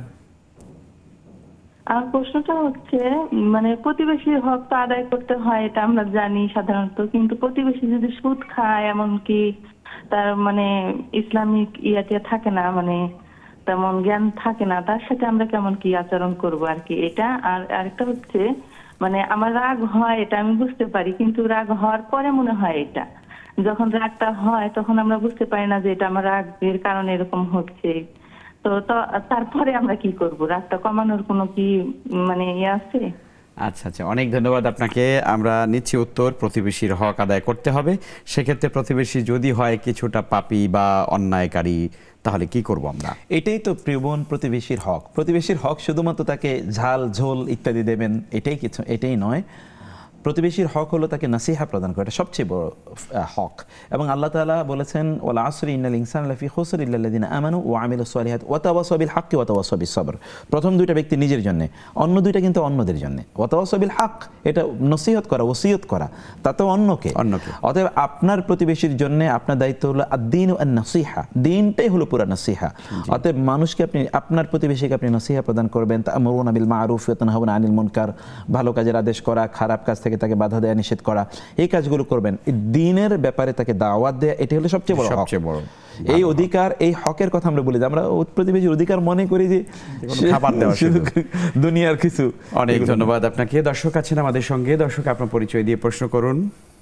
Speaker 7: আমার প্রশ্নটা হচ্ছে, মানে প্রতিবেশীর হক তো আদায় করতে হয়, এটা আমরা জানি সাধারণত, কিন্তু প্রতিবেশী যদি সুদ খায়, এমনকি তার মানে ইসলামিক ইয়াতে থাকে না, মানে তেমন জ্ঞান থাকে না, তার সাথে আমরা কেমন কি আচরণ করব আর কি, এটা। আর আরেকটা হচ্ছে, মানে আমার রাগ হয়, এটা আমি বুঝতে পারি, কিন্তু রাগ হওয়ার পরে মনে হয় এটা, যখন রাগটা হয় তখন আমরা বুঝতে পারি না যে এটা আমার রাগের কারণে এরকম হচ্ছে। তো তারপরে আমরা কি করব? রাগটা কমানোর কোনো কি মানে ইয়ে আছে?
Speaker 1: আচ্ছা আচ্ছা, অনেক ধন্যবাদ আপনাকে। আমরা নিচ্ছি উত্তর। প্রতিবেশীর হক আদায় করতে হবে। সেক্ষেত্রে প্রতিবেশী যদি হয় কিছুটা পাপী বা অন্যায়কারী, তাহলে কি করব আমরা?
Speaker 2: এটাই তো প্রিয় বোন, প্রতিবেশীর হক। প্রতিবেশীর হক শুধুমাত্র তাকে ঝাল ঝোল ইত্যাদি দেবেন, এটাই নয়। প্রতিবেশীর হক হলো তাকে নাসিহা প্রদান করা, এটা সবচেয়ে বড় হক। এবং আল্লাহ তাআলা বলেছেন, ওয়াল আসরি ইন্নাল ইনসানা লাফি খুসর ইল্লাল্লাযিনা আমানু ওয়া আমিলুস সালিহাত ওয়া তাওয়াসাউ বিল হাক্কি ওয়া তাওয়াসাউ বিস সবর। প্রথম দুইটা ব্যক্তি নিজের জন্য, অন্য দুইটা কিন্তু অন্যদের জন্য। ওয়া তাওয়াসাউ বিল হক, এটা নসিহত করা, ওসিয়ত করা, তাতেও অন্যকে। অতএব আপনার প্রতিবেশীর জন্য আপনার দায়িত্ব হলো আদ-দীনু আন-নাসিহা, দ্বীনটাই হলো পুরা নাসিহা। অতএব মানুষকে আপনি, আপনার প্রতিবেশীকে আপনি নসিহা প্রদান করবেন। তা'মুরুনা বিল মা'রুফ ওয়া তানহাউনা আনিল মুনকার, ভালো কাজের আদেশ করা, খারাপ কাজ থেকে তাকে বাধা দেয়া, নিষেধ করা, এই কাজগুলো করবেন। দ্বীনের ব্যাপারে তাকে দাওয়াত দেয়া, এটা হলো সবচেয়ে বড় হক। এই অধিকার, এই হকের কথা আমরা বলি যে আমরা প্রতিবেশীর অধিকার মনে করি যে
Speaker 1: খাবার দেওয়া,
Speaker 2: দুনিয়ার কিছু।
Speaker 1: অনেক ধন্যবাদ আপনাকে। দর্শক আছেন আমাদের সঙ্গে। দর্শক, আপনার পরিচয় দিয়ে প্রশ্ন করুন।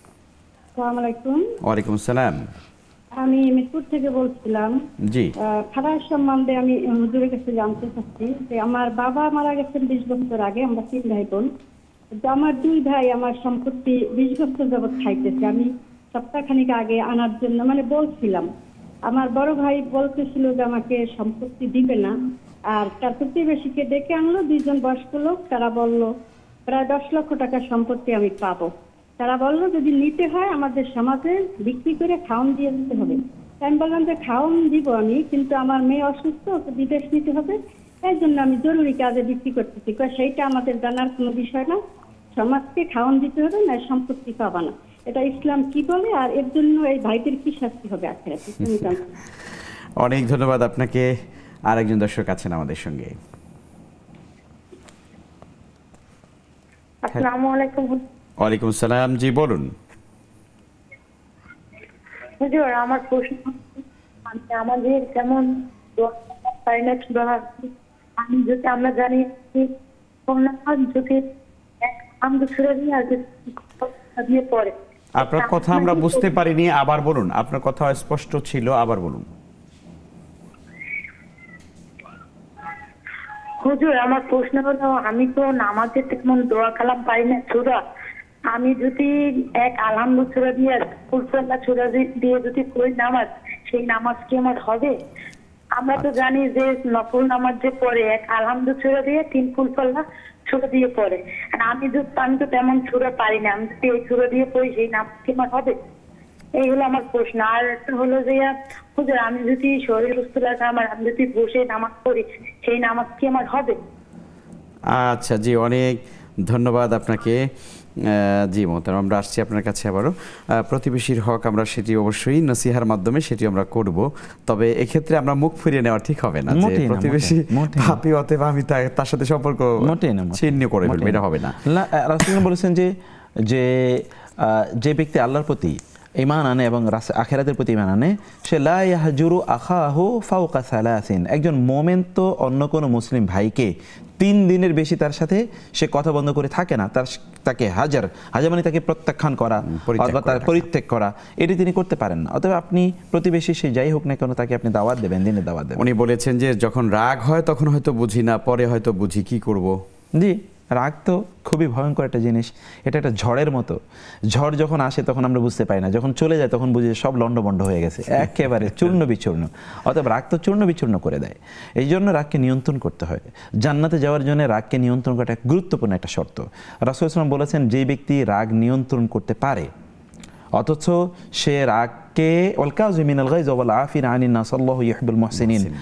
Speaker 8: আসসালামু আলাইকুম।
Speaker 1: ওয়ালাইকুম আসসালাম।
Speaker 8: আমি মিরপুর থেকে বলছিলাম।
Speaker 1: জি।
Speaker 8: খারাপ সম্বন্ধে আমি হুজুরের কাছে জানতে চাচ্ছি যে আমার বাবা মারা গেছেন 20 বছর আগে, আমরা 3 ভাই বোন। আমার 2 ভাই আমার সম্পত্তি 20 বছর যাবৎ খাইতেছে। আমি সপ্তাহখানিক আগে আনার জন্য মানে বলছিলাম, আমার বড় ভাই বলতেছিল যে আমাকে সম্পত্তি দিবে না, আর তার প্রতিবেশীকে ডেকে আনলো, 2 জন বয়স্ক লোক, তারা বলল প্রায় 10 লক্ষ টাকার সম্পত্তি আমি পাবো। তারা বললো যদি নিতে হয় আমাদের সমাজে বিক্রি করে খাওন দিয়ে দিতে হবে। আমি বললাম যে খাওন দিব আমি, কিন্তু আমার মেয়ে অসুস্থ, ওকে বিদেশ নিতে হবে, এই জন্য আমি জরুরি কাজে বিক্রি করতেছি। সেইটা আমাদের জানার কোনো বিষয় না, সমাজকে খাওন দিতে হবে, না সম্পত্তি পাবা না। এটা ইসলাম কি বলে, আর এর জন্য এই ভাইদের কি শাস্তি হবে আখিরাতে?
Speaker 1: অনেক ধন্যবাদ আপনাকে। আরেকজন দর্শক আছেন আমাদের সঙ্গে।
Speaker 3: আসসালামু আলাইকুম।
Speaker 1: ওয়ালাইকুম আসসালাম। জি বলুন।
Speaker 3: হুজুর, আমার প্রশ্ন, আমাদের যেমন আমি যদি আমরা জানি যদি পরে।
Speaker 1: আপনার কথা আমরা বুঝতে পারিনি, আবার বলুন। আপনার কথা স্পষ্ট ছিল, আবার বলুন।
Speaker 3: হুজুর, আমার প্রশ্ন হলো, আমি তো নামাজে তেমন দোয়া কালাম পাই না সূরা, আমি যদি এক আলহামদু সূরা দিয়ে ফুলফল্লা সূরা দিয়ে যদি করি নামাজ, সেই নামাজ কি আমার হবে? আমরা তো জানি যে নফল নামাজ যে পড়ে এক আলহামদু সূরা দিয়ে 3 ফুলফল্লা সূরা দিয়ে পড়ে, আর আমি তো তেমন সূরা পারি না, আমি যদি এই সূরা দিয়ে পড়ি সেই নামাজ কি আমার হবে? এই হলো আমার প্রশ্ন। আর হলো যে হুজুর, আমি যদি শরীর সুস্থ লাগে আমার, আমি যদি বসে নামাজ পড়ি সেই নামাজ কি আমার হবে?
Speaker 1: আচ্ছা জি, অনেক ধন্যবাদ আপনাকে। জি মোহতারাম, আমরা আসছি আপনার কাছে আবারও। প্রতিবেশীর হক আমরা সেটি অবশ্যই নসিহার মাধ্যমে সেটি আমরা করব, তবে এক্ষেত্রে আমরা মুখ ফিরিয়ে নেওয়া ঠিক হবে না যে প্রতিবেশী পাপী, অতএব আমি তার সাথে সম্পর্ক ছিন্ন করে ফেলবো, এটা হবে না।
Speaker 2: রাসূল বলেছেন যে ব্যক্তি আল্লাহর প্রতি ঈমান আনে এবং আখিরাতের প্রতি ঈমান আনে, সে লা ইয়াহজুরু আখাহু ফাওকা সালাসিন, একজন মুমিন তো অন্য কোনো মুসলিম ভাইকে 3 দিনের বেশি তার সাথে সে কথা বন্ধ করে থাকে না। তাকে হাজার মানে তাকে প্রত্যাখ্যান করা অথবা তার পরিত্যাগ করা, এটি তিনি করতে পারেন না। অতএব আপনি প্রতিবেশী সে যাই হোক না কেন, তাকে আপনি দাওয়াত দেবেন, দিনে দাওয়াত দেবেন।
Speaker 1: উনি বলেছেন যে যখন রাগ হয় তখন হয়তো বুঝি না, পরে হয়তো বুঝি, কি করব?
Speaker 2: জি, রাগ তো খুবই ভয়ঙ্কর একটা জিনিস। এটা একটা ঝড়ের মতো। ঝড় যখন আসে তখন আমরা বুঝতে পারি না, যখন চলে যায় তখন বুঝি সব লন্ডভন্ড হয়ে গেছে, একেবারে চূর্ণ বিচূর্ণ। অতএব রাগ তো চূর্ণ বিচূর্ণ করে দেয়। এই জন্য রাগকে নিয়ন্ত্রণ করতে হয়। জান্নাতে যাওয়ার জন্য রাগকে নিয়ন্ত্রণ করা একটা গুরুত্বপূর্ণ একটা শর্ত। রাসূল সাল্লাল্লাহু আলাইহি ওয়াসাল্লাম বলেছেন, যে ব্যক্তি রাগ নিয়ন্ত্রণ করতে পারে অথচ সে রাগকে ওয়াল কাযিমিনাল গায়জ ওয়াল আফিনা আনিন নাস আল্লাহু ইউহিব্বুল মুহসিনিন,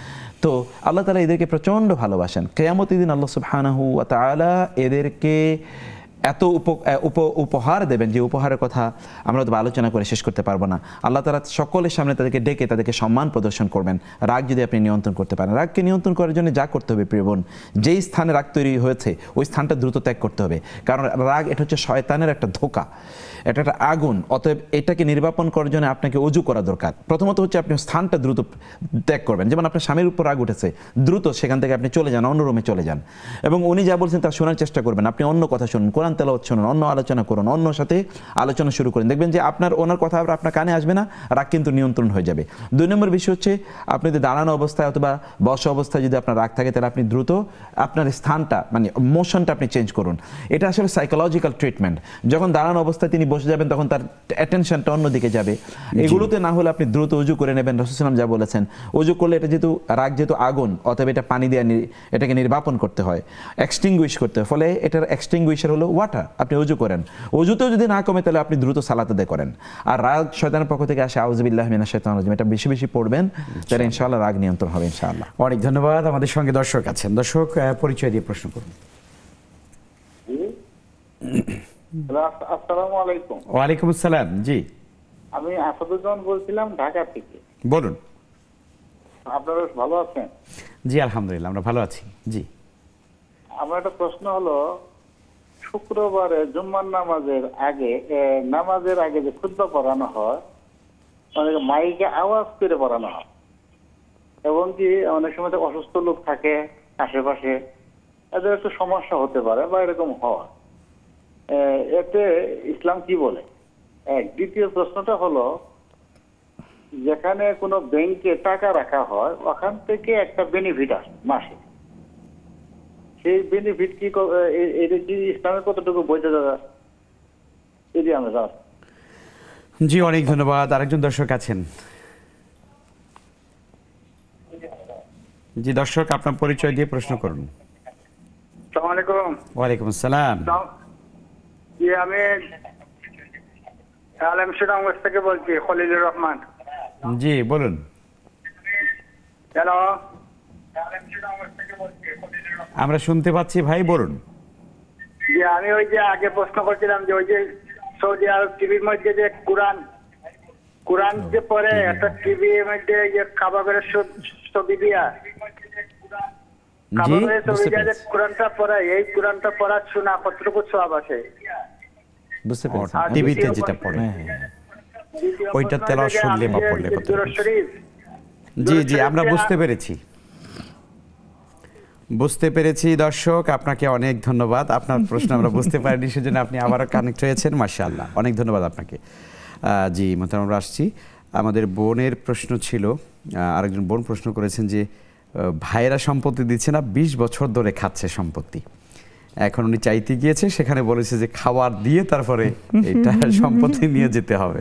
Speaker 2: তো আল্লাহ তাআলা এদেরকে প্রচণ্ড ভালোবাসেন। কিয়ামতের দিন আল্লাহ সুবহানাহু ওয়া তাআলা এদেরকে এত উপহার দেবেন যে উপহারের কথা আমরা তো আলোচনা করে শেষ করতে পারবো না। আল্লাহ তাআলা সকলের সামনে তাদেরকে ডেকে তাদেরকে সম্মান প্রদর্শন করবেন। রাগ যদি আপনি নিয়ন্ত্রণ করতে পারেন, রাগকে নিয়ন্ত্রণ করার জন্য যা করতে হবে প্রিয় বোন, যেই স্থানে রাগ তৈরি হয়েছে ওই স্থানটা দ্রুত ত্যাগ করতে হবে, কারণ রাগ এটা হচ্ছে শয়তানের একটা ধোঁকা, এটা একটা আগুন। অতএব এটাকে নির্বাপন করার জন্য আপনাকে অজু করা দরকার। প্রথমত হচ্ছে আপনি স্থানটা দ্রুত ত্যাগ করবেন। যেমন আপনার স্বামীর উপর রাগ উঠেছে, দ্রুত সেখান থেকে আপনি চলে যান, অন্য রুমে চলে যান এবং উনি যা বলছেন তা শোনার চেষ্টা করবেন। আপনি অন্য কথা শুনুন, কোরআন তেলাওয়াত শুনুন, অন্য আলোচনা করুন, অন্য সাথে আলোচনা শুরু করেন, দেখবেন যে ওনার কথা আপনার কানে আসবে না, রাগ কিন্তু নিয়ন্ত্রণ হয়ে যাবে। 2 নম্বর বিষয় হচ্ছে আপনি যদি দাঁড়ানো অবস্থায় অথবা বসা অবস্থায় যদি আপনার রাগ থাকে তাহলে আপনি দ্রুত আপনার স্থানটা মানে মোশনটা আপনি চেঞ্জ করুন। এটা আসলে সাইকোলজিক্যাল ট্রিটমেন্ট। যখন দাঁড়ানো অবস্থায় তিনি বসে যাবেন তখন তার অ্যাটেনশনটা অন্যদিকে যাবে। এগুলোতে না হলে আপনি দ্রুত উজু করে নেবেন। রাসূল সাল্লাল্লাহু আলাইহি ওয়াসাল্লাম যা বলেছেন, উজু করলে এটা যেহেতু রাগ যেহেতু আগুন, অতএব এটা পানি দিয়ে এটাকে নির্বাপন করতে হয়, এক্সটিংগুইশ করতে হয়। ফলে এটার এক্সটিংগুইশার হলো ওয়াটার। আপনি উজু করেন, উজুতেও যদি না কমে তাহলে আপনি দ্রুত সালাত আদায় করেন। আর রাগ শয়তানের পক্ষ থেকে আসে, আউযু বিল্লাহি মিনাশ শাইতানির রাজিম, এটা বেশি বেশি পড়বেন, তাহলে ইনশাআল্লাহ রাগ নিয়ন্ত্রণ হবে ইনশাআল্লাহ।
Speaker 1: অনেক ধন্যবাদ। আমাদের সঙ্গে দর্শক আছেন। দর্শক পরিচয় দিয়ে প্রশ্ন করুন।
Speaker 9: আসসালামু আলাইকুম।
Speaker 1: ওয়ালাইকুম আসসালাম। জি,
Speaker 9: আমি আসাদুজ্জামান বলছিলাম ঢাকা থেকে।
Speaker 1: বলুন।
Speaker 9: আপনারা ভালো আছেন?
Speaker 1: জি আলহামদুলিল্লাহ, আমরা ভালো আছি। জি,
Speaker 9: আমার একটা প্রশ্ন হলো, শুক্রবারে জুম্মার নামাজের আগে যে খুতবা পড়ানো হয়, অনেক মাইকে আওয়াজ করে পড়ানো হয় এবং কি অনেক সময় অসুস্থ লোক থাকে আশেপাশে, এদের একটু সমস্যা হতে পারে বা এরকম হয়, এতে ইসলাম কি বলে? দ্বিতীয় প্রশ্নটা হলো, যেখানে কোনো ব্যাংকে টাকা রাখা হয় ওখান থেকে একটা বেনিফিট আসে মাসে, সেই বেনিফিট কি এটা কি ইসলামের কতটুকু বৈধ এটি আমরা জানি।
Speaker 1: জি অনেক ধন্যবাদ। আরেকজন দর্শক আছেন। জি দর্শক, আপনার পরিচয় দিয়ে প্রশ্ন করুন।
Speaker 4: আসসালামু আলাইকুম।
Speaker 1: ওয়ালাইকুম আসসালাম।
Speaker 4: জি, আমি আলমশিরামগঞ্জ থেকে বলছি, খলিলুর রহমান।
Speaker 1: জি বলুন।
Speaker 4: হ্যালো,
Speaker 1: আমরা শুনতে পাচ্ছি ভাই, বলুন।
Speaker 4: জি, আমি ওই যে আগে প্রশ্ন করছিলাম যে ওই যে সৌদি আরব টিভির মধ্যে যে কোরআন যে পড়ে, একটা টিভির মধ্যে যে কাবাবের ছবি দিয়া কাবাবের ছবি দিয়া যে কোরআনটা পড়ে, এই কোরআনটা পড়ার শোনা কতটুকু সওয়াব আছে?
Speaker 2: বুঝতে পেরেছি।
Speaker 1: টিভিতে যেটা পড়ে ওইটা তেলাওয়াত শুনলে বা পড়লে কত? জি জি, আমরা বুঝতে পেরেছি দর্শক, আপনাকে অনেক ধন্যবাদ। আপনার প্রশ্ন আমরা বুঝতে পারিনি, সেজন্য আপনি আবারও কানেক্ট হয়েছেন, মাশাআল্লাহ, অনেক ধন্যবাদ আপনাকে। জি মোহতারাম, আমরা আসছি। আমাদের বোনের প্রশ্ন ছিল, আরেকজন বোন প্রশ্ন করেছেন যে ভাইয়েরা সম্পত্তি দিচ্ছে না, 20 বছর ধরে খাচ্ছে সম্পত্তি। এখন উনি চাইতে গিয়েছে, সেখানে বলেছে যে খাবার দিয়ে তারপরে এটা সম্পত্তি নিয়ে যেতে হবে।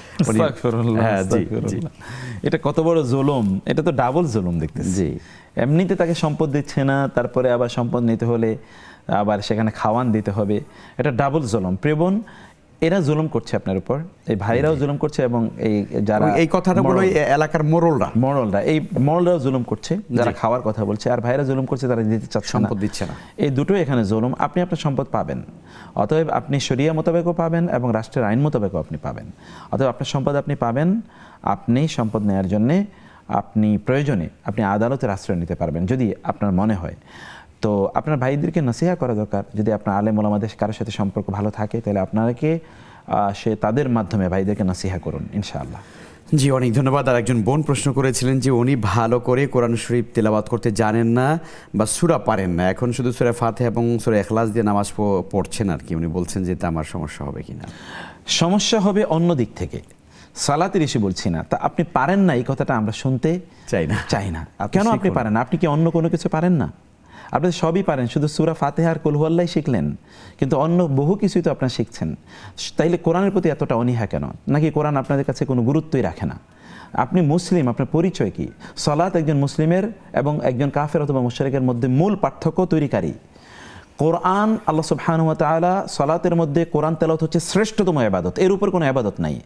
Speaker 2: এটা কত বড় জুলুম! এটা তো ডাবল জুলুম দেখতেছি। জি, এমনিতে তাকে সম্পদ দিচ্ছে না, তারপরে আবার সম্পদ নিতে হলে আবার সেখানে খাওয়ান দিতে হবে, এটা ডাবল জুলুম। প্রিয় বোন, এরা জুলুম করছে আপনার উপর, এই ভাইরাও জুলুম করছে এবং এই যারা
Speaker 1: এই কথাটা বলো এলাকার মোড়লরা এই মোড়লরাও জুলুম করছে, যারা খাওয়ার কথা বলছে, আর ভাইরা জুলুম করছে তারা দিতে চাচ্ছে, সম্পদ দিচ্ছে না।
Speaker 2: এই দুটোই এখানে জুলুম। আপনি আপনার সম্পদ পাবেন, অতএব আপনি শরিয়া মোতাবেকও পাবেন এবং রাষ্ট্রের আইন মোতাবেকও আপনি পাবেন। অতএব আপনার সম্পদ আপনি পাবেন। আপনি সম্পদ নেওয়ার জন্যে আপনি প্রয়োজনে আপনি আদালতের আশ্রয় নিতে পারবেন যদি আপনার মনে হয়। তো আপনার ভাইদেরকে নসিহা করা দরকার। যদি আপনার আলেম ওলামাদের কারোর সাথে সম্পর্ক ভালো থাকে তাহলে আপনাকে তাদের মাধ্যমে ভাইদেরকে নসিহা করুন ইনশাআল্লাহ।
Speaker 1: জি অনেক ধন্যবাদ। আর একজন বোন প্রশ্ন করেছিলেন যে উনি ভালো করে কোরআন শরীফ তেলাওয়াত করতে জানেন না বা সূরা পারেন না, এখন শুধু সূরা ফাতিহা এবং সূরা ইখলাস দিয়ে নামাজ পড়ছেন আর কি। উনি বলছেন যে তা আমার সমস্যা হবে কিনা।
Speaker 2: সমস্যা হবে অন্য দিক থেকে, সালাতের ইস্যু বলছি না। তা আপনি পারেন না, এই কথাটা আমরা শুনতে চাই না। কেন আপনি পারেন না? আপনি কি অন্য কোনো কিছু পারেন না? আপনি সবই পারেন, শুধু সূরা ফাতিহা আর কুল হুয়াল্লাহ শিখলেন, কিন্তু অন্য বহু কিছুই তো আপনারা শিখছেন। তাইলে কোরআনের প্রতি এতটা অনীহা কেন? নাকি কোরআন আপনাদের কাছে কোনো গুরুত্বই রাখে না? আপনি মুসলিম, আপনার পরিচয় কি? সালাত একজন মুসলিমের এবং একজন কাফের অথবা মুশরিকের মধ্যে মূল পার্থক্য তৈরিকারী। কোরআন, আল্লাহ সুবহানাহু ওয়া তাআলা সালাতের মধ্যে কোরআন তেলাওয়াত হচ্ছে শ্রেষ্ঠতম ইবাদত, এর উপর কোনো ইবাদত নাই।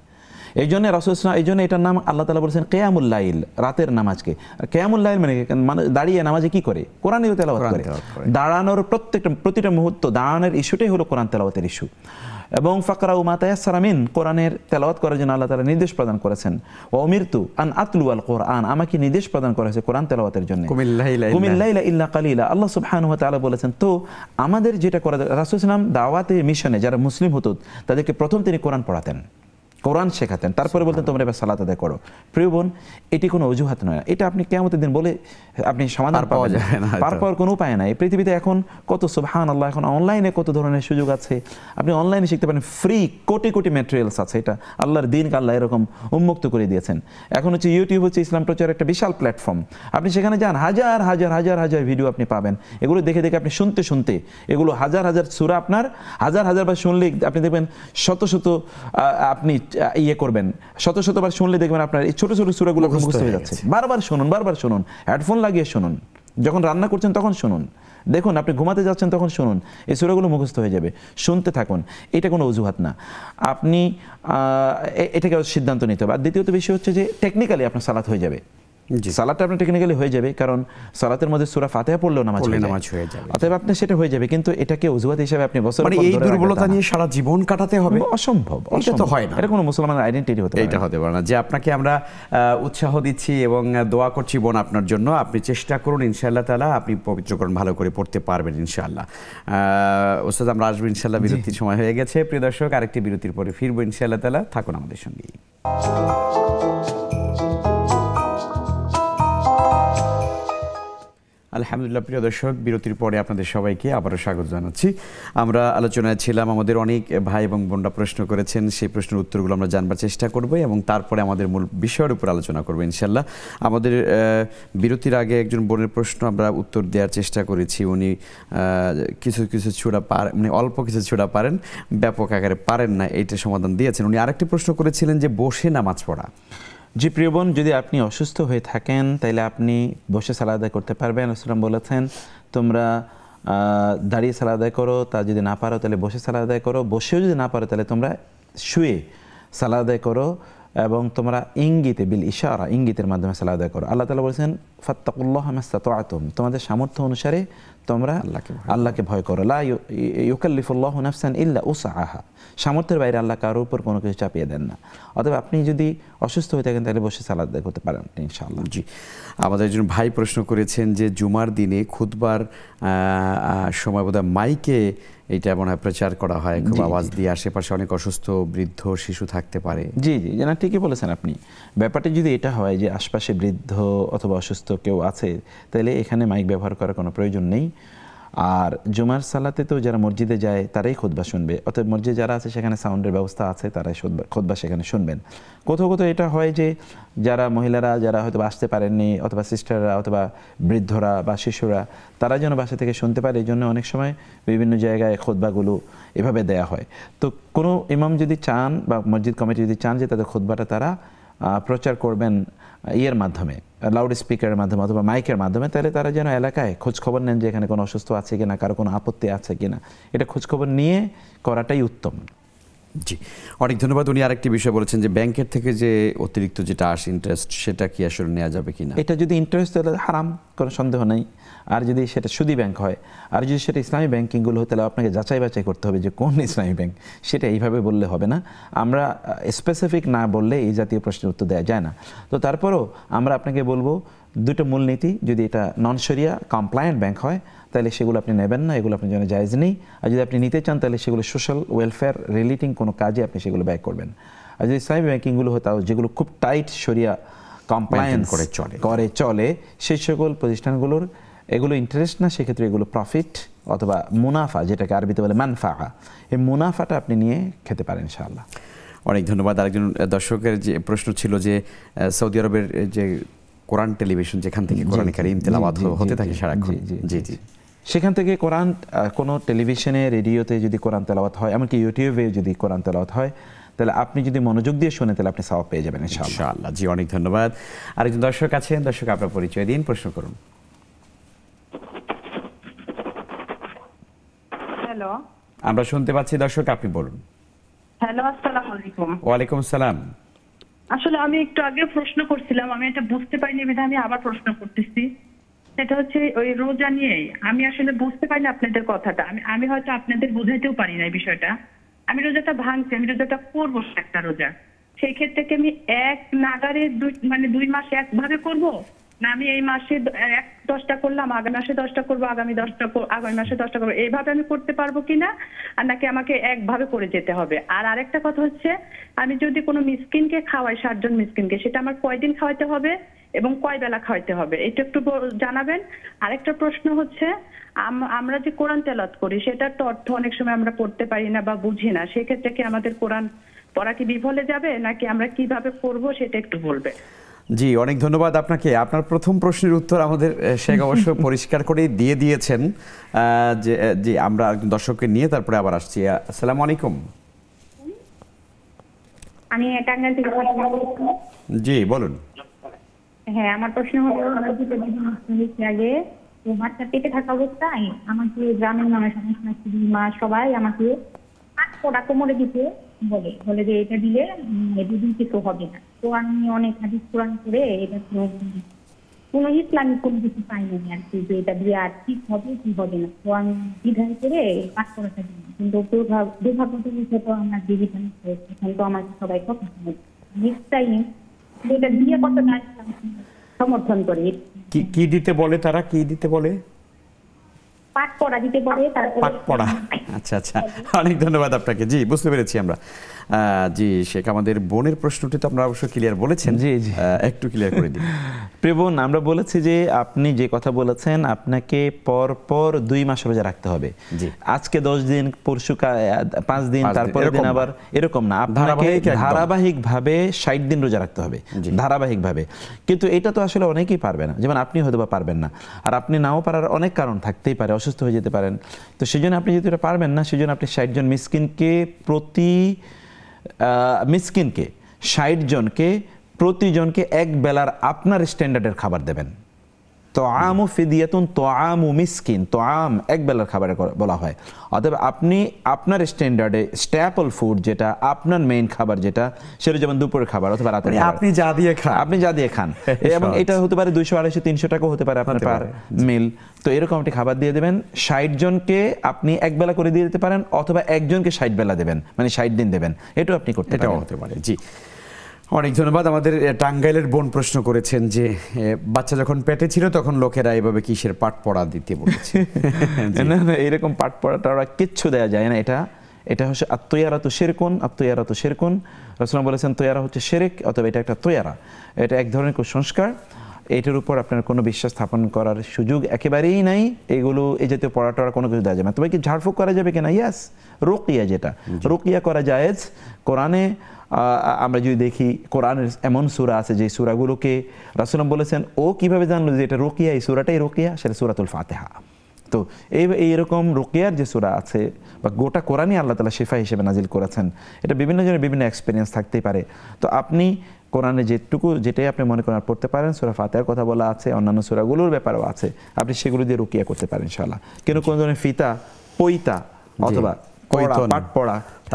Speaker 2: এই জন্য রাসূল এই জন্য এটার নাম আল্লাহ তাআলা বলেছেন কিয়ামুল লাইল, রাতের নামাজকে। কিয়ামুল লাইল মানে দাঁড়িয়ে নামাজে কি করে? কোরআনই তেলাওয়াত করে। দাঁড়ানোর প্রতিটা মুহূর্ত দাঁড়ানোর ইস্যুটাই হলো কোরআন তেলাওয়াতের ইস্যু। এবং ফাকরাউ মা তায়াসসারা মিন, কোরআনের তেলাওয়াত করার জন্য আল্লাহ তাআলা নির্দেশ প্রদান করেছেন। ওয়া উমিরতু আন আতলু আল কোরআন, আমাকে নির্দেশ প্রদান করা হয়েছে কোরআন তেলাওয়াতের জন্য। কুমিল লাইলা ইল্লা কালিলা, আল্লাহ সুবহানাহু ওয়া তাআলা বলেছেন। তো আমাদের যেটা করা, রাসূল সাল্লাল্লাহু আলাইহি ওয়াসাল্লাম দাওয়াতে মিশনে যারা মুসলিম হতো তাদেরকে প্রথম তিনি কোরআন পড়াতেন, কোরআন শেখাতেন, তারপরে বলতেন তোমরা এবার সালাত আদায় করো। প্রিয় বোন, এটি কোনো অজুহাত নয়, এটা আপনি কিয়ামতের দিন বলে আপনি সমাধান পাওয়া যায় না, পার পাওয়ার কোনো উপায় নাই। পৃথিবীতে এখন কত সুবহানাল্লাহ, এখন অনলাইনে কত ধরনের সুযোগ আছে, আপনি অনলাইনে শিখতে পারেন, ফ্রি কোটি কোটি ম্যাটেরিয়ালস আছে। এটা আল্লাহর দিনকে আল্লাহ এরকম উন্মুক্ত করে দিয়েছেন। এখন হচ্ছে ইউটিউব হচ্ছে ইসলাম প্রচারের একটা বিশাল প্ল্যাটফর্ম, আপনি সেখানে যান, হাজার হাজার হাজার হাজার ভিডিও আপনি পাবেন। এগুলো দেখে দেখে আপনি শুনতে শুনতে এগুলো হাজার হাজার সূরা আপনার হাজার হাজার বার শুনলে আপনি দেখবেন শত শত আপনি ইয়ে করবেন, শত শতবার শুনলে দেখবেন আপনার এই ছোট ছোট সূরাগুলো মুখস্থ হয়ে যাচ্ছে। বারবার শুনুন, বারবার শুনুন, হেডফোন লাগিয়ে শুনুন, যখন রান্না করছেন তখন শুনুন, দেখুন আপনি ঘুমাতে যাচ্ছেন তখন শুনুন, এই সূরাগুলো মুখস্থ হয়ে যাবে, শুনতে থাকুন। এটা কোনো অজুহাত না, আপনি এটাকে সিদ্ধান্ত নিতে হবে। আর দ্বিতীয়ত বিষয় হচ্ছে যে টেকনিক্যালি আপনার সালাত হয়ে যাবে, সালাতটা আপনার টেকনিক্যালি হয়ে যাবে, কারণ সালাতের মধ্যে সূরা ফাতিহা পড়লেও নামাজ হয়ে যাবে, অতএব আপনি সেটা হয়ে যাবে। কিন্তু এটাকে অজুহাত হিসেবে আপনি বছর
Speaker 1: মানে এই দুর্বলতা নিয়ে সারা জীবন কাটাতে হবে,
Speaker 2: অসম্ভব।
Speaker 1: এটা তো হয় না,
Speaker 2: এটা কোনো মুসলমানের আইডেন্টিটি হতে পারে,
Speaker 1: এটা হতে পারে না। যে আপনাকে আমরা উৎসাহ দিচ্ছি এবং দোয়া করছি বোন আপনার জন্য, আপনি চেষ্টা করুন ইনশাআল্লাহ তাআলা, আপনি পবিত্র কোরআন ভালো করে পড়তে পারবেন ইনশাআল্লাহ। ওস্তাদ আমরা আসবো ইনশাআল্লাহ, বিরতির সময় হয়ে গেছে। প্রিয় দর্শক, আরেকটি বিরতির পরে ফিরবো ইনশাআল্লাহ তাআলা, থাকুন আমাদের সঙ্গে। আলহামদুলিল্লাহ, প্রিয় দর্শক, বিরতির পরে আপনাদের সবাইকে আবারও স্বাগত জানাচ্ছি। আমরা আলোচনায় ছিলাম, আমাদের অনেক ভাই এবং বোনরা প্রশ্ন করেছেন, সেই প্রশ্নের উত্তরগুলো আমরা জানবার চেষ্টা করব এবং তারপরে আমাদের মূল বিষয়ের উপর আলোচনা করবো ইনশাল্লাহ। আমাদের বিরতির আগে একজন বোনের প্রশ্ন আমরা উত্তর দেওয়ার চেষ্টা করেছি। উনি কিছু কিছু ছোড়া মানে অল্প কিছু ছোড়া পারেন, ব্যাপক আকারে পারেন না, এইটা সমাধান দিয়েছেন। উনি আরেকটি প্রশ্ন করেছিলেন যে বসে নামাজ পড়া।
Speaker 2: জি প্রিয় বোন, যদি আপনি অসুস্থ হয়ে থাকেন তাহলে আপনি বসে সালাত আদায় করতে পারবেন। রাসূল বলেছেন তোমরা দাঁড়িয়ে সালাত আদায় করো, তা যদি না পারো তাহলে বসে সালাত আদায় করো, বসেও যদি না পারো তাহলে তোমরা শুয়ে সালাত আদায় করো, এবং তোমরা ইঙ্গিতে বিল ইশারা, ইঙ্গিতের মাধ্যমে সালাত আদায় করো। আল্লাহ তাআলা বলেছেন ফাত্তাকুল্লাহ মাসতাতা'তুম, তোমাদের সামর্থ্য অনুসারে তোমরা আল্লাহকে ভয় করো। লা ইউকাল্লিফুল্লাহু নাফসান ইল্লা উসআহা, সামর্থ্যের বাইরে আল্লাহ কারোর উপর কোনো কিছু চাপিয়ে দেন না। অতএব আপনি যদি অসুস্থ হয়ে থাকেন তাহলে বসে সালাত আদায় করতে পারেন ইনশাআল্লাহ।
Speaker 1: জি, আমাদের একজন ভাই প্রশ্ন করেছেন যে জুমার দিনে খুতবার সময় বোধহয় মাইকে এটা মনে হয় প্রচার করা হয়, খুব আওয়াজ দিয়ে, আশেপাশে অনেক অসুস্থ বৃদ্ধ শিশু থাকতে পারে।
Speaker 2: জি জি, না ঠিকই বলেছেন আপনি। ব্যাপারটা যদি এটা হয় যে আশপাশে বৃদ্ধ অথবা অসুস্থ কেউ আছে, তাহলে এখানে মাইক ব্যবহার করার কোনো প্রয়োজন নেই। আর জুমার সালাতে তো যারা মসজিদে যায় তারাই খুতবা শুনবে, অতএব মসজিদে যারা আছে সেখানে সাউন্ডের ব্যবস্থা আছে, তারাই খুতবা সেখানে শুনবেন। কোথাও কোথাও এটা হয় যে যারা মহিলারা যারা হয়তো আসতে পারেননি, অথবা সিস্টাররা অথবা বৃদ্ধরা বা শিশুরা, তারা যেন বাসা থেকে শুনতে পারে, এই জন্য অনেক সময় বিভিন্ন জায়গায় খুতবাগুলো এভাবে দেয়া হয়। তো কোনো ইমাম যদি চান বা মসজিদ কমিটি যদি চান যে তাদের খুতবাটা তারা প্রচার করবেন ইয়ের মাধ্যমে, লাউড স্পিকারের মাধ্যমে অথবা মাইকের মাধ্যমে, তাহলে তারা যেন এলাকায় খোঁজখবর নেন যে এখানে কোনো অসুস্থ আছে কিনা, কারো কোনো আপত্তি আছে কিনা, এটা খোঁজখবর নিয়ে করাটাই উত্তম।
Speaker 1: জি, অনেক ধন্যবাদ। উনি আরেকটি বিষয় বলেছেন যে ব্যাংকের থেকে যে অতিরিক্ত যেটা আসে ইন্টারেস্ট, সেটা কি আসলে নেওয়া যাবে কিনা?
Speaker 2: এটা যদি ইন্টারেস্ট হলে হারাম, কোনো সন্দেহ নেই। আর যদি সেটা সুদী ব্যাংক হয়, আর যদি সেটা ইসলামী ব্যাংকিংগুলো হয়, তাহলে আপনাকে যাচাই বাছাই করতে হবে যে কোন ইসলামী ব্যাংক, সেটা এইভাবে বললে হবে না। আমরা স্পেসিফিক না বললে এই জাতীয় প্রশ্নের উত্তর দেওয়া যায় না। তো তারপরও আমরা আপনাকে বলবো দুটো মূলনীতি, যদি এটা নন শরিয়া কমপ্লায়েন্ট ব্যাংক হয় তাহলে সেগুলো আপনি নেবেন না, এগুলো আপনার জন্য জায়েজ নেই। আর যদি আপনি নিতে চান তাহলে সেগুলো সোশ্যাল ওয়েলফেয়ার রিলেটিং কোনো কাজে আপনি সেগুলো ব্যয় করবেন। আর যদি ইসলামী ব্যাংকিংগুলো হয়, তাও যেগুলো খুব টাইট শরিয়া কমপ্লায়েন্স করে চলে, সেই সকল প্রতিষ্ঠানগুলোর এগুলো ইন্টারেস্ট না, সেক্ষেত্রে এগুলো প্রফিট অথবা মুনাফা, যেটাকে আরবিতে বলে মানফা, এই মুনাফাটা আপনি নিয়ে খেতে পারেন ইনশাআল্লাহ।
Speaker 1: অনেক ধন্যবাদ। আরেকজন দর্শকের যে প্রশ্ন ছিল যে সৌদি আরবের যে কোরআন টেলিভিশন, যেখান থেকে কোরআন কারীম তেলাওয়াত হতে থাকে সারাক্ষণ, জি জি,
Speaker 2: সেখান থেকে কোরআন কোনো টেলিভিশনে রেডিওতে যদি কোরআন তেলাওয়াত হয়, এমনকি ইউটিউবে যদি কোরআন তেলাওয়াত হয়, তাহলে আপনি যদি মনোযোগ দিয়ে শুনে তাহলে আপনি সওয়াব পেয়ে যাবেন ইনশাআল্লাহ।
Speaker 1: জি, অনেক ধন্যবাদ। আরেকজন দর্শক আছেন, দর্শক আপনার পরিচয় দিন, প্রশ্ন করুন।
Speaker 5: হ্যালো,
Speaker 1: আমরা শুনতে পাচ্ছি দর্শক, আপনি বলুন।
Speaker 5: হ্যালো, আসসালামু আলাইকুম।
Speaker 1: ওয়ালাইকুম আসসালাম।
Speaker 6: আসলে আমি একটু আগে প্রশ্ন করছিলাম, আমি এটা বুঝতে পারিনি বিধায় আমি আবার প্রশ্ন করতেছি। সেটা হচ্ছে ওই রোজা নিয়েই আমি আসলে বুঝতে পারিনি আপনাদের কথাটা, আমি হয়তো আপনাদের বুঝাইতেও পারি না এই বিষয়টা। আমি রোজাটা ভাঙছি, আমি রোজাটা করবো একটা রোজা, সেই ক্ষেত্রে কি আমি এক নাগারে 2 মাস একভাবে করব, না আমি এই মাসে 10টা করলাম, আগামী মাসে 10টা করবো, আগামী মাসে 10টা করবো, এইভাবে আমি করতে পারবো কিনা, আর নাকি আমাকে একভাবে করে যেতে হবে? আর আরেকটা কথা হচ্ছে, আমি যদি কোনো মিসকিনকে খাওয়াই, 60 জন মিসকিনকে, সেটা আমার কয়দিন খাওয়াইতে হবে এবং কয় বেলা খাওয়াইতে হবে, এটা একটু জানাবেন। আরেকটা প্রশ্ন হচ্ছে, আমরা যে কোরআন তেলাওয়াত করি সেটার তো অর্থ অনেক সময় আমরা পড়তে পারি না বা বুঝি না, সেক্ষেত্রে কি আমাদের কোরআন পড়া কি বিফলে যাবে, নাকি আমরা কিভাবে করব সেটা একটু বলবে।
Speaker 1: জি, অনেক ধন্যবাদ আপনাকে। আপনার প্রথম প্রশ্নের উত্তর আমাদের শেখ অবশ্য পরিষ্কার করে দিয়ে দিয়েছেন। যে আমরা দর্শককে নিয়ে তারপরে আবার আসছি। আসসালামু আলাইকুম।
Speaker 3: আমি টাঙ্গাইল থেকে
Speaker 1: জি বলুন।
Speaker 3: হ্যাঁ, আমার প্রশ্ন হলো, আমরা দুটো দিন আগে তো বাচ্চা পেটে থাকা অবস্থায় আমাকে গ্রামের নামে সমস্যা মা সবাই আমাকে হাত পড়া কোমরে দিতে বলে যে এটা দিলে দুদিন কিছু হবে না। তো আমি অনেক হাদিস কোরআন করে এটা কোনো ইসলামিক কোনো কিছু পাইনি আর কি, যে এটা দিয়ে আর ঠিক হবে কি হবে না। তো আমি বিধান করে পাঠ করাটা দিই, কিন্তু দুর্ভাগ্য বিষয় তো আমার যে বিধান এখানে তো আমাকে সবাই কথা নেক্সট টাইম এটা দিয়ে কত সমর্থন করে।
Speaker 1: কি দিতে বলে তারা, কি দিতে বলে?
Speaker 3: পাঠ পড়া দিতে বলে, তারপর
Speaker 1: পাঠ পড়া। আচ্ছা আচ্ছা, অনেক ধন্যবাদ আপনাকে। জি, বুঝতে পেরেছি আমরা। জি শেখ, আমাদের বোনের প্রশ্নটি তো আপনারা অবশ্য ক্লিয়ার বলেছেন।
Speaker 2: জি জি,
Speaker 1: একটু ক্লিয়ার করে দিন।
Speaker 2: প্রিয় বোন, আমরা বলেছি যে আপনি যে কথা বলেছেন, আপনাকে পর 2 মাস রোজা রাখতে হবে। আজকে 10 দিন, পরশু 5 দিন, তারপরে দিন আবার এরকম না, আপনাকে ধারাবাহিকভাবে 60 দিন রোজা রাখতে হবে, ধারাবাহিকভাবে। কিন্তু এটা তো আসলে অনেকেই পারবে না, যেমন আপনি হয়তো বা পারবেন না, আর আপনি নাও পারার অনেক কারণ থাকতেই পারে, অসুস্থ হয়ে যেতে পারেন। তো সেই জন্য আপনি যেহেতু এটা পারবেন না, সেই জন্য আপনি 60 জন মিসকিনকে প্রতি মিসকিনকে 60 জনকে প্রতিজনকে এক বেলার আপনার স্ট্যান্ডার্ডের খাবার দেবেন। তোআমু ফিদিয়াতুন তোআমু মিসকিন, তোআম এক বেলার খাবার বলা হয়। অতএব আপনি আপনার স্ট্যান্ডার্ডে স্ট্যাপল ফুড, যেটা আপনার মেইন খাবার, যেটা সেটা যেমন দুপুরের খাবার অথবা রাতের খাবার,
Speaker 1: আপনি যা দিয়ে খান
Speaker 2: এবং এটা হতে পারে 200, 250, 300 টাকা হতে পারে আপনার পার মিল। তো এরকম একটি খাবার দিয়ে দেবেন। 60 জনকে আপনি এক বেলা করে দিয়ে দিতে পারেন, অথবা একজনকে 60 বেলা দেবেন, মানে 60 দিন দেবেন। এটাও আপনি করতে পারেন।
Speaker 1: হতে পারে। জি, অনেক ধন্যবাদ। আমাদের টাঙ্গাইলের বোন প্রশ্ন করেছেন যে বাচ্চা যখন পেটে ছিল তখন লোকেরা এইভাবে কিসের পাঠ পড়া দিতে বলেছে।
Speaker 2: না না, এরকম পাঠ পড়াটা ওরা কিচ্ছু দেওয়া যায় না। এটা হচ্ছে আত্ময়ারাতু শিরকুন, আত্ময়ারাতু শিরকুন। রাসূল বলেছেন তৈয়ারা হচ্ছে শিরক, অথবা এটা একটা তৈয়ারা, এটা এক ধরনের কুসংস্কার। এটার উপর আপনার কোনো বিশ্বাস স্থাপন করার সুযোগ একেবারেই নাই। এগুলো এই জাতীয় পড়াটা কোনো কিছু দেওয়া যাবে না। তবে কি ঝাড়ফুঁক করা যাবে কিনা? ইয়াস, রুকিয়া, যেটা রুকিয়া করা জায়েজ। কোরআনে আমরা যদি দেখি, কোরআনের এমন সূরা আছে যে সূরাগুলোকে রাসূল বলেছেন ও কিভাবে জানলো যে এটা রুকিয়া, এই সূরাটাই রুকিয়া, সেটা সূরাতুল ফাতিহা। তো এইরকম রুকিয়ার যে সূরা আছে, বা গোটা কোরআনই আল্লাহ তাআলা শিফা হিসেবে নাজিল করেছেন। এটা বিভিন্ন জনের বিভিন্ন এক্সপিরিয়েন্স থাকতেই পারে। তো আপনি কোরআনে যেটাই আপনি মনে করেন পড়তে পারেন, সূরা ফাতিহার কথা বলা আছে, অন্যান্য সূরাগুলোর ব্যাপারেও আছে, আপনি সেগুলো দিয়ে রুকিয়া করতে পারেন ইনশাআল্লাহ। কিন্তু কোনো ধরনের ফিতা, পইতা অথবা পাঠ পড়া,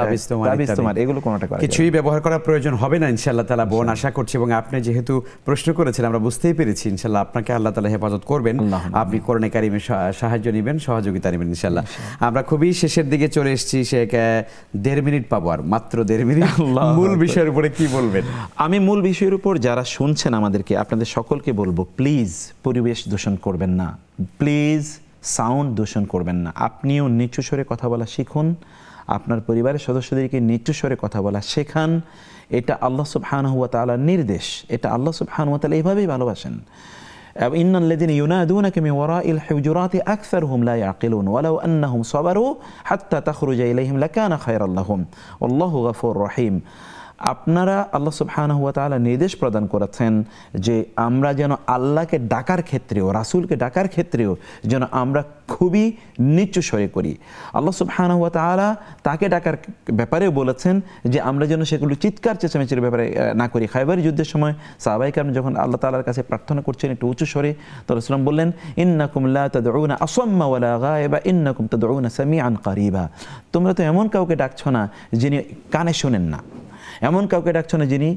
Speaker 1: কিছুই ব্যবহার করার প্রয়োজন হবে না ইনশাআল্লাহ তাআলা বোন, আশা করছি। এবং আপনি যেহেতু প্রশ্ন করেছেন, আমরা বুঝতেই পেরেছি ইনশাআল্লাহ আপনাকে আল্লাহ তাআলা হেফাজত করবেন। আপনি কোরআনে কারিমের সাহায্য নেবেন, সহযোগিতা নেবেন ইনশাআল্লাহ। আমরা খুবই শেষের দিকে চলে এসেছি, সে 1.5 মিনিট পাবো, আর মাত্র 1.5 মিনিট। মূল বিষয়ের উপরে কি বলবেন?
Speaker 2: আমি মূল বিষয়ের উপর যারা শুনছেন আমাদেরকে, আপনাদের সকলকে বলবো, প্লিজ পরিবেশ দূষণ করবেন না, প্লিজ সাউন্ড দূষণ করবেন না। আপনিও নিচু স্বরে কথা বলা শিখুন, আপনার পরিবারের সদস্যদেরকে নিচু স্বরে কথা বলা শেখান। এটা আল্লাহ সুবহানাহু ওয়া তাআলার নির্দেশ, এটা আল্লাহ সুবহানাহু ওয়া তাআলা এইভাবেই ভালোবাসেন। ইন্নাল্লাযীনা ইউনাদুনাকা মিন ওয়ারাইল হুজুরাতি আকসারুহুম লা ইয়াকিলুন ওয়ালাউ আন্নাহুম সাবারু হাত্তা তাখরুজা ইলাইহিম লাকানা খায়রাল লাহুম ওয়াল্লাহু গফুরুর রহিম। আপনারা আল্লাহ সুবহানাহু ওয়া তাআলা নির্দেশ প্রদান করেছেন যে আমরা যেন আল্লাহকে ডাকার ক্ষেত্রেও, রাসূলকে ডাকার ক্ষেত্রেও যেন আমরা খুবই নিচু স্বরে করি। আল্লাহ সুবহানাহু ওয়া তাআলা তাকে ডাকার ব্যাপারেও বলেছেন যে আমরা যেন সেগুলো চিৎকার চেঁচামেচির ব্যাপারে না করি। খায়বার যুদ্ধের সময় সাহাবায়ে কেরাম যখন আল্লাহ তাআলার কাছে প্রার্থনা করছেন একটু উঁচু স্বরে, তো রাসূল বললেন, ইন্নাকুম লা তাদউনা আসাম্মা ওয়ালা গায়বা ইন্নাকুম তাদউনা সামিআন কারীবা। তোমরা তো এমন কাউকে ডাকছো না যিনি কানে শোনেন না, এমন কাউকে ডাকছো না যিনি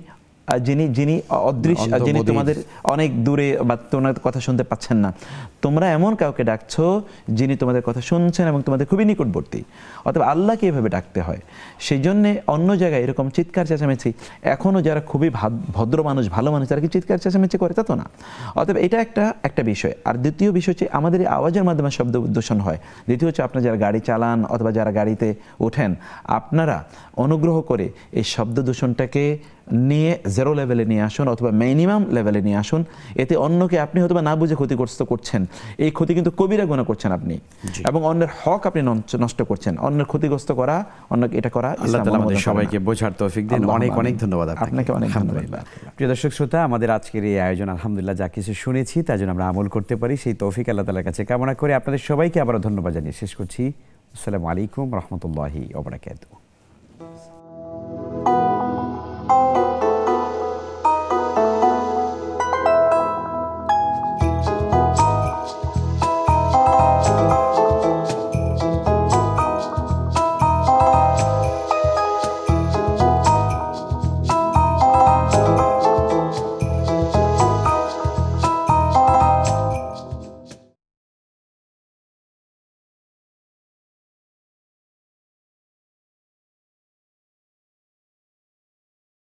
Speaker 2: যিনি যিনি অদৃশ্য, যিনি তোমাদের অনেক দূরে বা তোমাদের কথা শুনতে পাচ্ছেন না, তোমরা এমন কাউকে ডাকছো যিনি তোমাদের কথা শুনছেন এবং তোমাদের খুবই নিকটবর্তী। অথবা আল্লাহকে এভাবে ডাকতে হয়। সেই জন্যে অন্য জায়গায় এরকম চিৎকার চেঁচামেচি, এখনও যারা খুবই ভদ্র মানুষ, ভালো মানুষ, তারা কি চিৎকার চেঁচামেচি করে? তা তো না। অতএব এটা একটা বিষয়। আর দ্বিতীয় বিষয় হচ্ছে আমাদের এই আওয়াজের মাধ্যমে শব্দ দূষণ হয়। দ্বিতীয় হচ্ছে আপনারা যারা গাড়ি চালান অথবা যারা গাড়িতে ওঠেন, আপনারা অনুগ্রহ করে এই শব্দ দূষণটাকে নিয়ে 0 লেভেলে নিয়ে আসুন অথবা মিনিমাম লেভেলে নিয়ে আসুন। এতে অন্যকে আপনি হয়তো না বুঝে ক্ষতিগ্রস্ত করছেন, এই ক্ষতি কিন্তু কবিরা গুনাহ করছেন আপনি, এবং অন্যের হক আপনি নষ্ট করছেন। অন্যের ক্ষতিগ্রস্ত করা, অন্যকে এটা করা,
Speaker 1: আল্লাহ তাআলা আমাদের সবাইকে বোঝার তৌফিক দিন। অনেক অনেক ধন্যবাদ
Speaker 2: আপনাকে। অনেক ধন্যবাদ।
Speaker 1: প্রিয় দর্শক শ্রোতা, আমাদের আজকের এই আয়োজন আলহামদুলিল্লাহ যা কিছু শুনেছি তার জন্য আমরা আমল করতে পারি সেই তৌফিক আল্লাহ তাআলার কাছে কামনা করে আপনাদের সবাইকে আবারও ধন্যবাদ জানিয়ে শেষ করছি। আসসালামু আলাইকুম রহমতুল্লাহি ওয়া বারাকাতুহু।